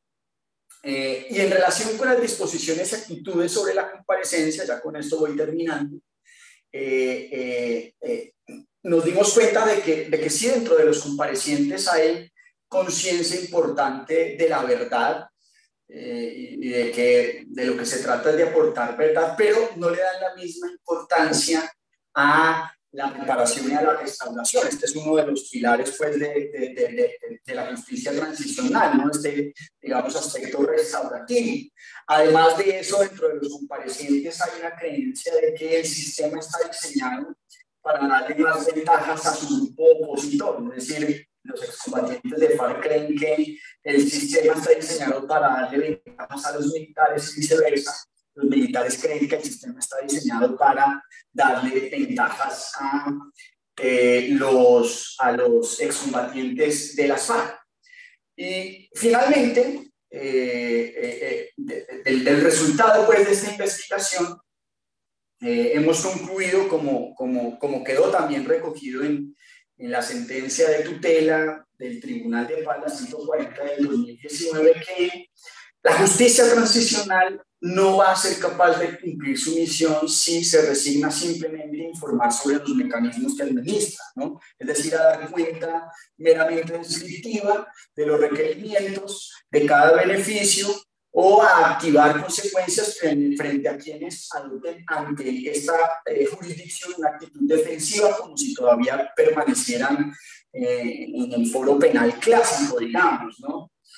Eh, y en relación con las disposiciones y actitudes sobre la comparecencia, ya con esto voy terminando, eh, eh, eh, nos dimos cuenta de que, de que sí, dentro de los comparecientes hay conciencia importante de la verdad eh, y de que de lo que se trata es de aportar verdad, pero no le dan la misma importancia a la reparación y a la restauración. Este es uno de los pilares, pues, de, de, de, de, de la justicia transicional, ¿no? Este, digamos, aspecto restaurativo. Además de eso, dentro de los comparecientes hay una creencia de que el sistema está diseñado para darle más ventajas a su grupo opositor. Es decir, los excombatientes de F A R C creen que el sistema está diseñado para darle ventajas a los militares y viceversa. Los militares creen que el sistema está diseñado para darle ventajas a, eh, los, a los excombatientes de las F A R C. Y finalmente, eh, eh, de, de, del resultado, pues, de esta investigación, eh, hemos concluido, como, como, como quedó también recogido en, en la sentencia de tutela del Tribunal de Paz, la ciento cuarenta del dos mil diecinueve, que la justicia transicional no va a ser capaz de cumplir su misión si se resigna simplemente a informar sobre los mecanismos que administra, ¿no? Es decir, a dar cuenta meramente descriptiva de los requerimientos de cada beneficio o a activar consecuencias frente a quienes adopten ante esta eh, jurisdicción una actitud defensiva, como si todavía permanecieran eh, en el foro penal clásico, digamos, ¿no?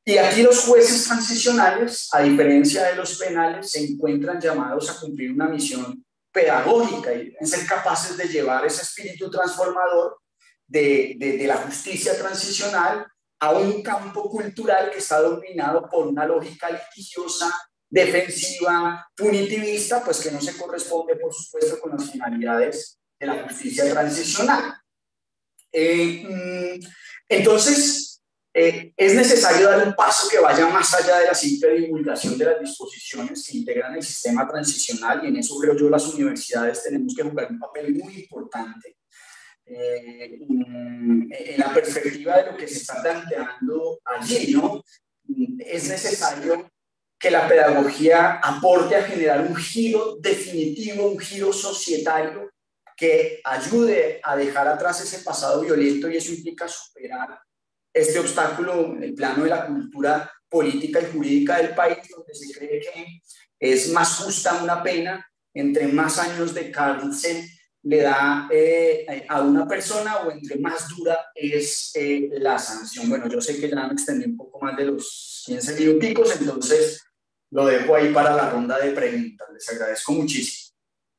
Y aquí los jueces transicionales, a diferencia de los penales, se encuentran llamados a cumplir una misión pedagógica y deben ser capaces de llevar ese espíritu transformador de, de, de la justicia transicional a un campo cultural que está dominado por una lógica litigiosa, defensiva, punitivista, pues que no se corresponde, por supuesto, con las finalidades de la justicia transicional. Eh, entonces, eh, es necesario dar un paso que vaya más allá de la simple divulgación de las disposiciones que integran el sistema transicional, y en eso creo yo las universidades tenemos que jugar un papel muy importante. Eh, en la perspectiva de lo que se está planteando allí, ¿no? Es necesario que la pedagogía aporte a generar un giro definitivo, un giro societario que ayude a dejar atrás ese pasado violento, y eso implica superar este obstáculo en el plano de la cultura política y jurídica del país, donde se cree que es más justa una pena entre más años de cárcel le da eh, a una persona, o entre más dura es eh, la sanción. Bueno, yo sé que ya me extendí un poco más de los quince minuticos, entonces lo dejo ahí para la ronda de preguntas. Les agradezco muchísimo.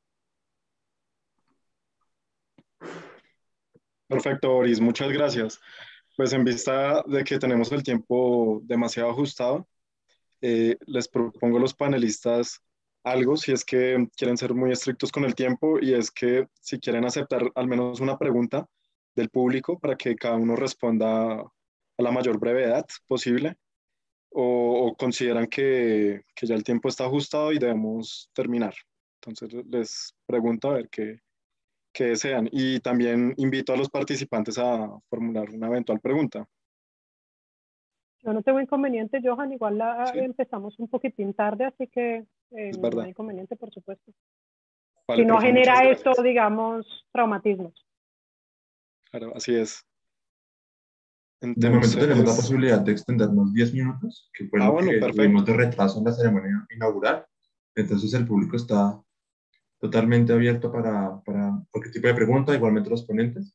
Perfecto, Boris, muchas gracias. Pues en vista de que tenemos el tiempo demasiado ajustado, eh, les propongo a los panelistas algo, si es que quieren ser muy estrictos con el tiempo, y es que si quieren aceptar al menos una pregunta del público para que cada uno responda a la mayor brevedad posible, o, o consideran que, que ya el tiempo está ajustado y debemos terminar. Entonces les pregunto a ver qué, qué desean, y también invito a los participantes a formular una eventual pregunta. Yo no tengo inconveniente, Johan, igual la, Sí. empezamos un poquitín tarde, así que eh, Es no verdad. hay inconveniente, por supuesto. Vale, Si no profe, genera muchas esto, gracias. digamos, traumatismos. Claro, así es. De momento tenemos la Entonces, posibilidad de extendernos diez minutos, que fue ah, lo bueno, que perfecto. tuvimos de retraso en la ceremonia inaugural. Entonces el público está totalmente abierto para, para cualquier tipo de pregunta, igualmente los ponentes.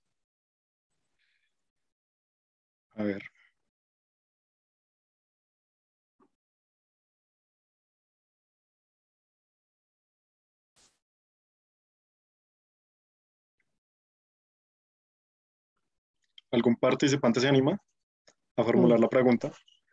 A ver. ¿Algún participante se anima a formular Mm. la pregunta?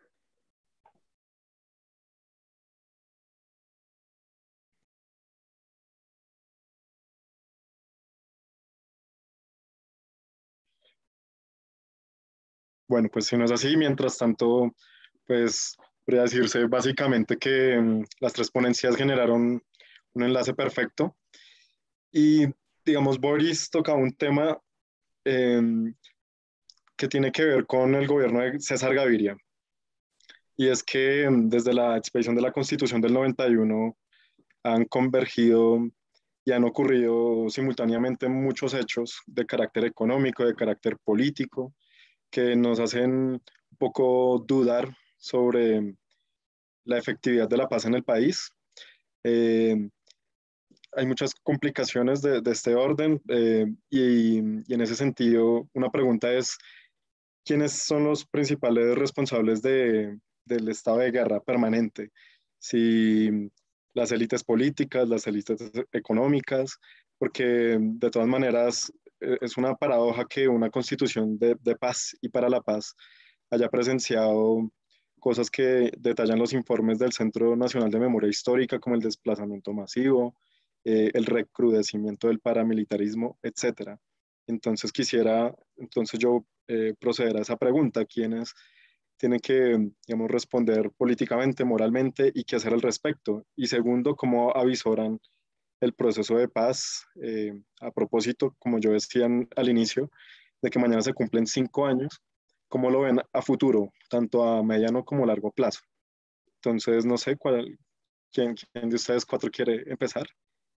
Bueno, pues si no es así, mientras tanto, pues podría decirse básicamente que mm, las tres ponencias generaron un enlace perfecto, y, digamos, Boris toca un tema em, que tiene que ver con el gobierno de César Gaviria, y es que mm, desde la expedición de la Constitución del noventa y uno han convergido y han ocurrido simultáneamente muchos hechos de carácter económico, de carácter político, que nos hacen un poco dudar sobre la efectividad de la paz en el país. Eh, hay muchas complicaciones de, de este orden, eh, y, y en ese sentido una pregunta es, ¿quiénes son los principales responsables de, del estado de guerra permanente? Si las élites políticas, las élites económicas, porque de todas maneras eh, es una paradoja que una constitución de, de paz y para la paz haya presenciado cosas que detallan los informes del Centro Nacional de Memoria Histórica, como el desplazamiento masivo, eh, el recrudecimiento del paramilitarismo, etcétera. Entonces quisiera, entonces yo eh, proceder a esa pregunta: ¿quiénes tienen que, digamos, responder políticamente, moralmente, y qué hacer al respecto? Y segundo, ¿cómo avisoran el proceso de paz? Eh, a propósito, como yo decía al inicio, de que mañana se cumplen cinco años, ¿cómo lo ven a futuro, tanto a mediano como a largo plazo? Entonces, no sé, ¿cuál, quién, quién de ustedes cuatro quiere empezar?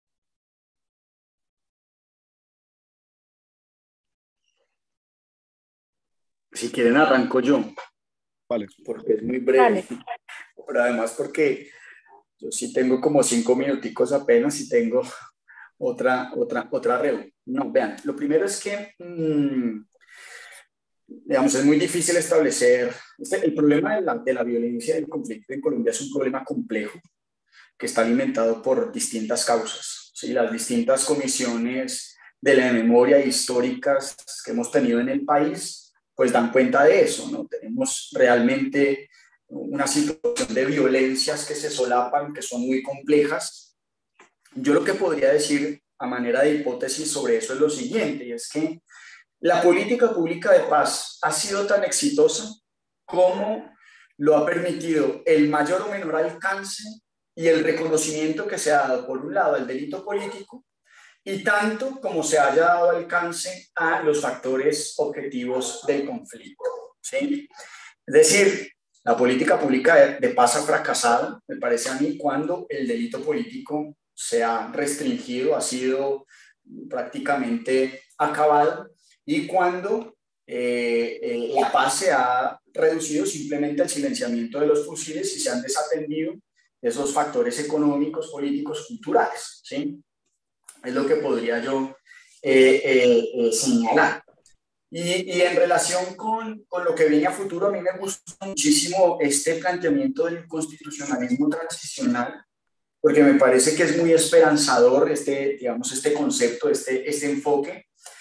Si quieren arranco yo, Vale. porque es muy breve, Vale. pero además porque yo sí tengo como cinco minuticos apenas y tengo otra, otra, otra reunión. No, vean, lo primero es que mmm, digamos, es muy difícil establecer, este, el problema de la, de la violencia y del conflicto en Colombia es un problema complejo que está alimentado por distintas causas, ¿sí? Las distintas comisiones de la memoria históricas que hemos tenido en el país, pues dan cuenta de eso, ¿no? Tenemos realmente una situación de violencias que se solapan, que son muy complejas. Yo lo que podría decir a manera de hipótesis sobre eso es lo siguiente, y es que la política pública de paz ha sido tan exitosa como lo ha permitido el mayor o menor alcance y el reconocimiento que se ha dado, por un lado, al delito político, y tanto como se haya dado alcance a los factores objetivos del conflicto, ¿sí? Es decir, la política pública de, de paz ha fracasado, me parece a mí, cuando el delito político se ha restringido, ha sido prácticamente acabado, y cuando eh, eh, la paz se ha reducido simplemente al silenciamiento de los fusiles y se han desatendido esos factores económicos, políticos, culturales, ¿sí? Es lo que podría yo eh, eh, eh, señalar. Y, y en relación con, con lo que viene a futuro, a mí me gusta muchísimo este planteamiento del constitucionalismo transicional, porque me parece que es muy esperanzador este, digamos, este concepto, este, este enfoque,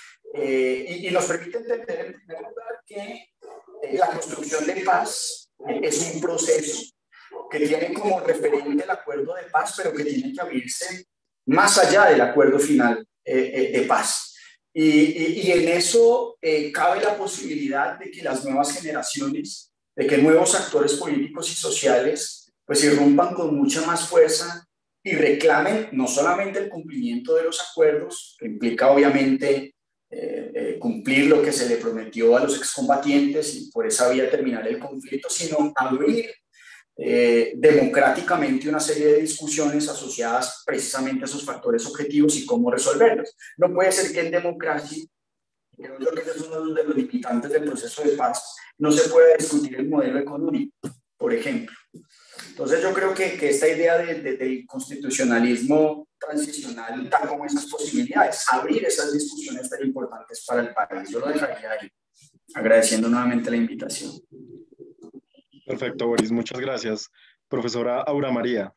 eh, y, y nos permite entender en primer lugar que eh, la construcción de paz eh, es un proceso que tiene como referente el acuerdo de paz, pero que tiene que abrirse más allá del acuerdo final eh, eh, de paz. Y, y, y en eso eh, cabe la posibilidad de que las nuevas generaciones, de que nuevos actores políticos y sociales pues irrumpan con mucha más fuerza y reclamen no solamente el cumplimiento de los acuerdos, que implica obviamente eh, eh, cumplir lo que se le prometió a los excombatientes y por esa vía terminar el conflicto, sino abrir Eh, democráticamente una serie de discusiones asociadas precisamente a esos factores objetivos y cómo resolverlos. No puede ser que en democracia, que yo creo que es uno de los limitantes del proceso de paz, no se pueda discutir el modelo económico, por ejemplo. Entonces yo creo que, que esta idea de, de, del constitucionalismo transicional da como esas posibilidades, abrir esas discusiones tan importantes para el país. Yo lo dejaría ahí, agradeciendo nuevamente la invitación. Perfecto, Boris, muchas gracias. Profesora Aura María.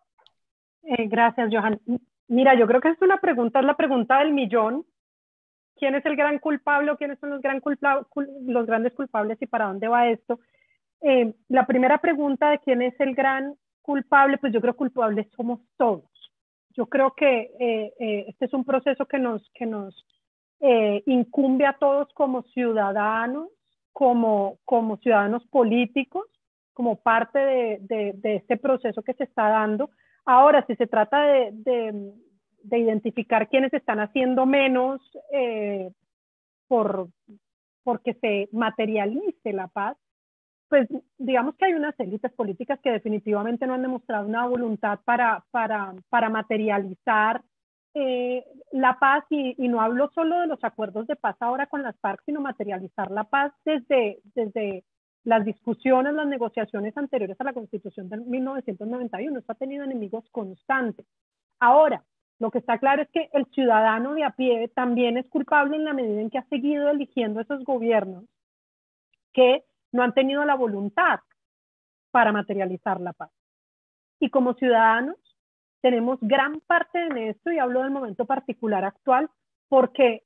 Eh, gracias, Johan. Mira, yo creo que es una pregunta, es la pregunta del millón. ¿Quién es el gran culpable o quiénes son los, gran culpa, cul, los grandes culpables y para dónde va esto? Eh, la primera pregunta de quién es el gran culpable, pues yo creo que culpables somos todos. Yo creo que eh, eh, este es un proceso que nos, que nos eh, incumbe a todos como ciudadanos, como, como ciudadanos políticos, como parte de, de, de este proceso que se está dando. Ahora, si se trata de, de, de identificar quiénes están haciendo menos eh, por, porque se materialice la paz, pues digamos que hay unas élites políticas que definitivamente no han demostrado una voluntad para, para, para materializar eh, la paz, y, y no hablo solo de los acuerdos de paz ahora con las FARC, sino materializar la paz desde, desde las discusiones, las negociaciones anteriores a la Constitución de mil novecientos noventa y uno. Esto ha tenido enemigos constantes. Ahora, lo que está claro es que el ciudadano de a pie también es culpable en la medida en que ha seguido eligiendo esos gobiernos que no han tenido la voluntad para materializar la paz. Y como ciudadanos tenemos gran parte en esto, y hablo del momento particular actual, porque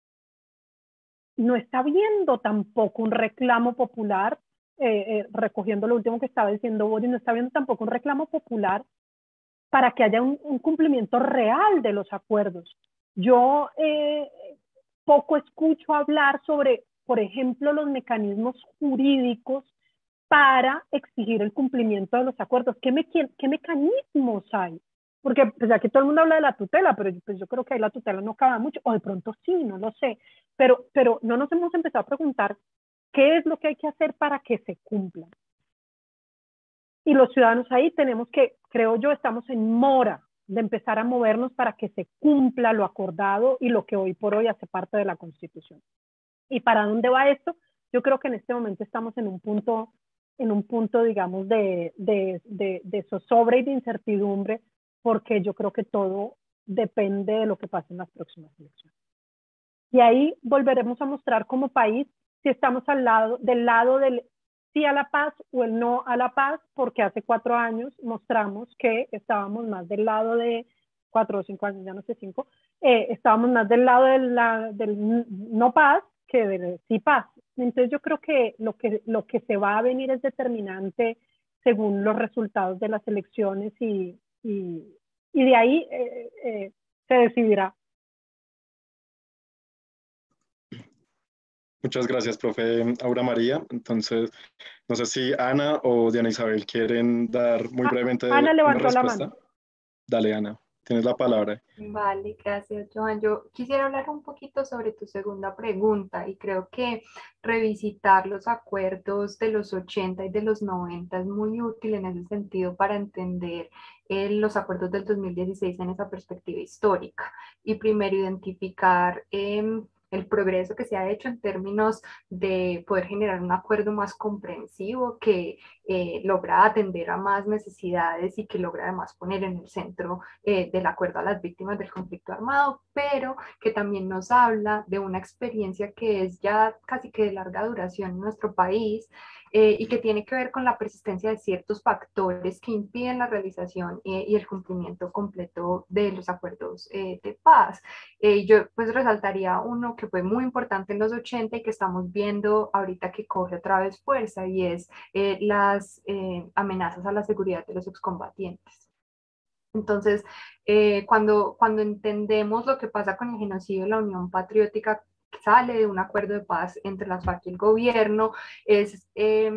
no está habiendo tampoco un reclamo popular, eh, eh, recogiendo lo último que estaba diciendo Boris, no está habiendo tampoco un reclamo popular para que haya un, un cumplimiento real de los acuerdos. Yo eh, poco escucho hablar sobre, por ejemplo, los mecanismos jurídicos para exigir el cumplimiento de los acuerdos. ¿Qué, me, qué, qué mecanismos hay? Porque pues aquí todo el mundo habla de la tutela, pero pues yo creo que ahí la tutela no cabe mucho, o de pronto sí, no lo sé. Pero, pero no nos hemos empezado a preguntar qué es lo que hay que hacer para que se cumplan. Y los ciudadanos ahí tenemos que, creo yo, estamos en mora de empezar a movernos para que se cumpla lo acordado y lo que hoy por hoy hace parte de la Constitución. ¿Y para dónde va esto? Yo creo que en este momento estamos en un punto, en un punto digamos, de, de, de, de zozobra y de incertidumbre, porque yo creo que todo depende de lo que pase en las próximas elecciones. Y ahí volveremos a mostrar como país si estamos al lado, del lado del sí a la paz o el no a la paz, porque hace cuatro años mostramos que estábamos más del lado de, cuatro o cinco años, ya no sé, cinco, eh, estábamos más del lado de la, del no paz que del sí paz. Entonces yo creo que lo, que lo que se va a venir es determinante según los resultados de las elecciones y, y, y de ahí eh, eh, se decidirá. Muchas gracias, profe Aura María. Entonces, no sé si Ana o Diana Isabel quieren dar muy brevemente Ana una levantó la respuesta. mano. Dale, Ana, tienes la palabra. Vale, gracias, Joan. Yo quisiera hablar un poquito sobre tu segunda pregunta y creo que revisitar los acuerdos de los ochenta y de los noventa es muy útil en ese sentido para entender eh, los acuerdos del dos mil dieciséis en esa perspectiva histórica y primero identificar eh, el progreso que se ha hecho en términos de poder generar un acuerdo más comprensivo que eh, logra atender a más necesidades y que logra además poner en el centro eh, del acuerdo a las víctimas del conflicto armado, pero que también nos habla de una experiencia que es ya casi que de larga duración en nuestro país eh, y que tiene que ver con la persistencia de ciertos factores que impiden la realización eh, y el cumplimiento completo de los acuerdos eh, de paz. Eh, yo pues resaltaría uno que fue muy importante en los ochenta y que estamos viendo ahorita que coge otra vez fuerza y es eh, las eh, amenazas a la seguridad de los excombatientes. Entonces, eh, cuando, cuando entendemos lo que pasa con el genocidio, la Unión Patriótica sale de un acuerdo de paz entre las FARC y el gobierno, es, eh,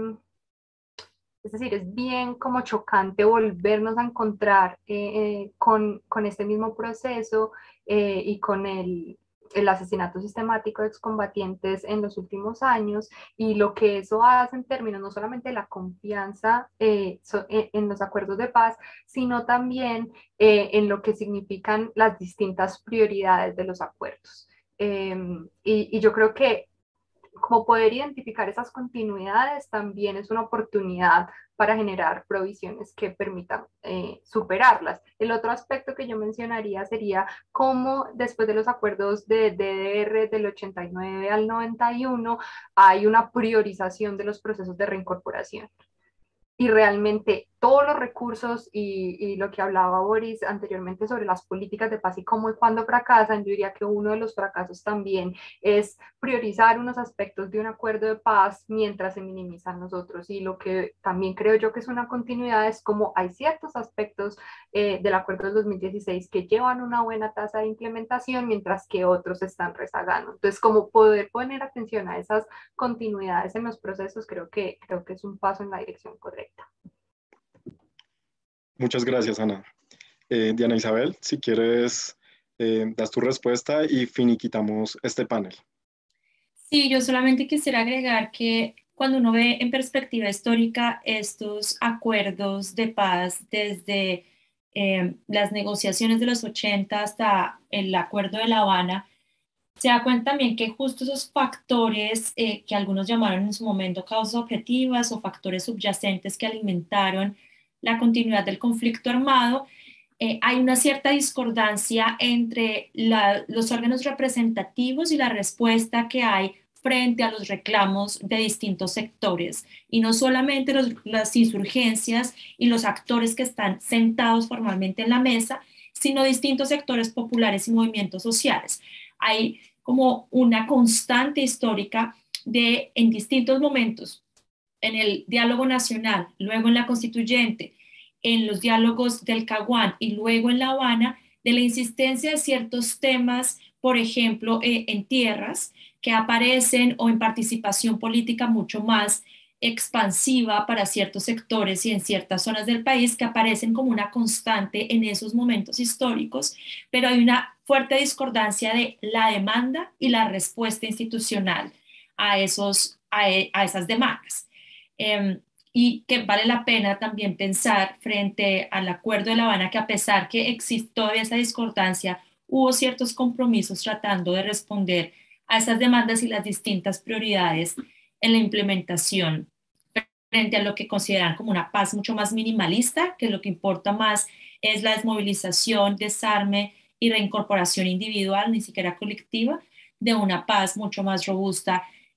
es decir, es bien como chocante volvernos a encontrar eh, con, con este mismo proceso eh, y con el, el asesinato sistemático de excombatientes en los últimos años y lo que eso hace en términos no solamente de la confianza eh, so, eh, en los acuerdos de paz, sino también eh, en lo que significan las distintas prioridades de los acuerdos. Eh, y, y yo creo que como poder identificar esas continuidades también es una oportunidad para generar provisiones que permitan eh, superarlas. El otro aspecto que yo mencionaría sería cómo después de los acuerdos de D D R del ochenta y nueve al noventa y uno hay una priorización de los procesos de reincorporación. Y realmente todos los recursos y, y lo que hablaba Boris anteriormente sobre las políticas de paz y cómo y cuándo fracasan, yo diría que uno de los fracasos también es priorizar unos aspectos de un acuerdo de paz mientras se minimizan los otros. Y lo que también creo yo que es una continuidad es como hay ciertos aspectos eh, del acuerdo del dos mil dieciséis que llevan una buena tasa de implementación mientras que otros están rezagando. Entonces, como poder poner atención a esas continuidades en los procesos, creo que, creo que es un paso en la dirección correcta. Muchas gracias, Ana. Eh, Diana Isabel, si quieres, eh, das tu respuesta y finiquitamos este panel. Sí, yo solamente quisiera agregar que cuando uno ve en perspectiva histórica estos acuerdos de paz desde eh, las negociaciones de los ochenta hasta el acuerdo de La Habana, se da cuenta también que justo esos factores eh, que algunos llamaron en su momento causas objetivas o factores subyacentes que alimentaron la continuidad del conflicto armado, eh, hay una cierta discordancia entre la, los órganos representativos y la respuesta que hay frente a los reclamos de distintos sectores, y no solamente los, las insurgencias y los actores que están sentados formalmente en la mesa, sino distintos sectores populares y movimientos sociales. Hay como una constante histórica de, en distintos momentos, en el diálogo nacional, luego en la constituyente, en los diálogos del Caguán y luego en La Habana, de la insistencia de ciertos temas, por ejemplo, eh, en tierras, que aparecen o en participación política mucho más expansiva para ciertos sectores y en ciertas zonas del país, que aparecen como una constante en esos momentos históricos, pero hay una fuerte discordancia de la demanda y la respuesta institucional a, esos, a, a esas demandas. Eh, y que vale la pena también pensar frente al Acuerdo de La Habana que a pesar que existe todavía esa discordancia, hubo ciertos compromisos tratando de responder a esas demandas y las distintas prioridades en la implementación frente a lo que consideran como una paz mucho más minimalista, que lo que importa más es la desmovilización, desarme y reincorporación individual, ni siquiera colectiva, de una paz mucho más robusta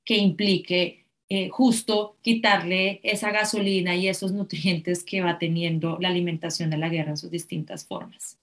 que implique eh, justo quitarle esa gasolina y esos nutrientes que va teniendo la alimentación de la guerra en sus distintas formas.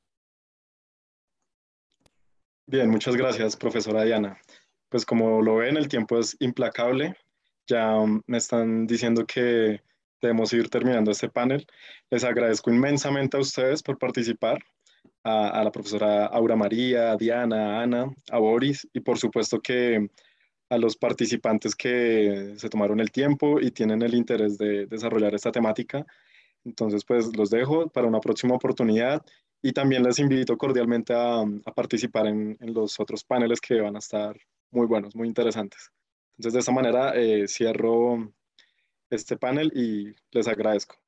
Bien, muchas gracias, profesora Diana. Pues como lo ven, el tiempo es implacable. Ya um, me están diciendo que debemos ir terminando este panel. Les agradezco inmensamente a ustedes por participar, a, a la profesora Aura María, a Diana, a Ana, a Boris y por supuesto que a los participantes que se tomaron el tiempo y tienen el interés de desarrollar esta temática. Entonces, pues los dejo para una próxima oportunidad y también les invito cordialmente a, a participar en, en los otros paneles que van a estar muy buenos, muy interesantes. Entonces, de esta manera eh, cierro este panel y les agradezco.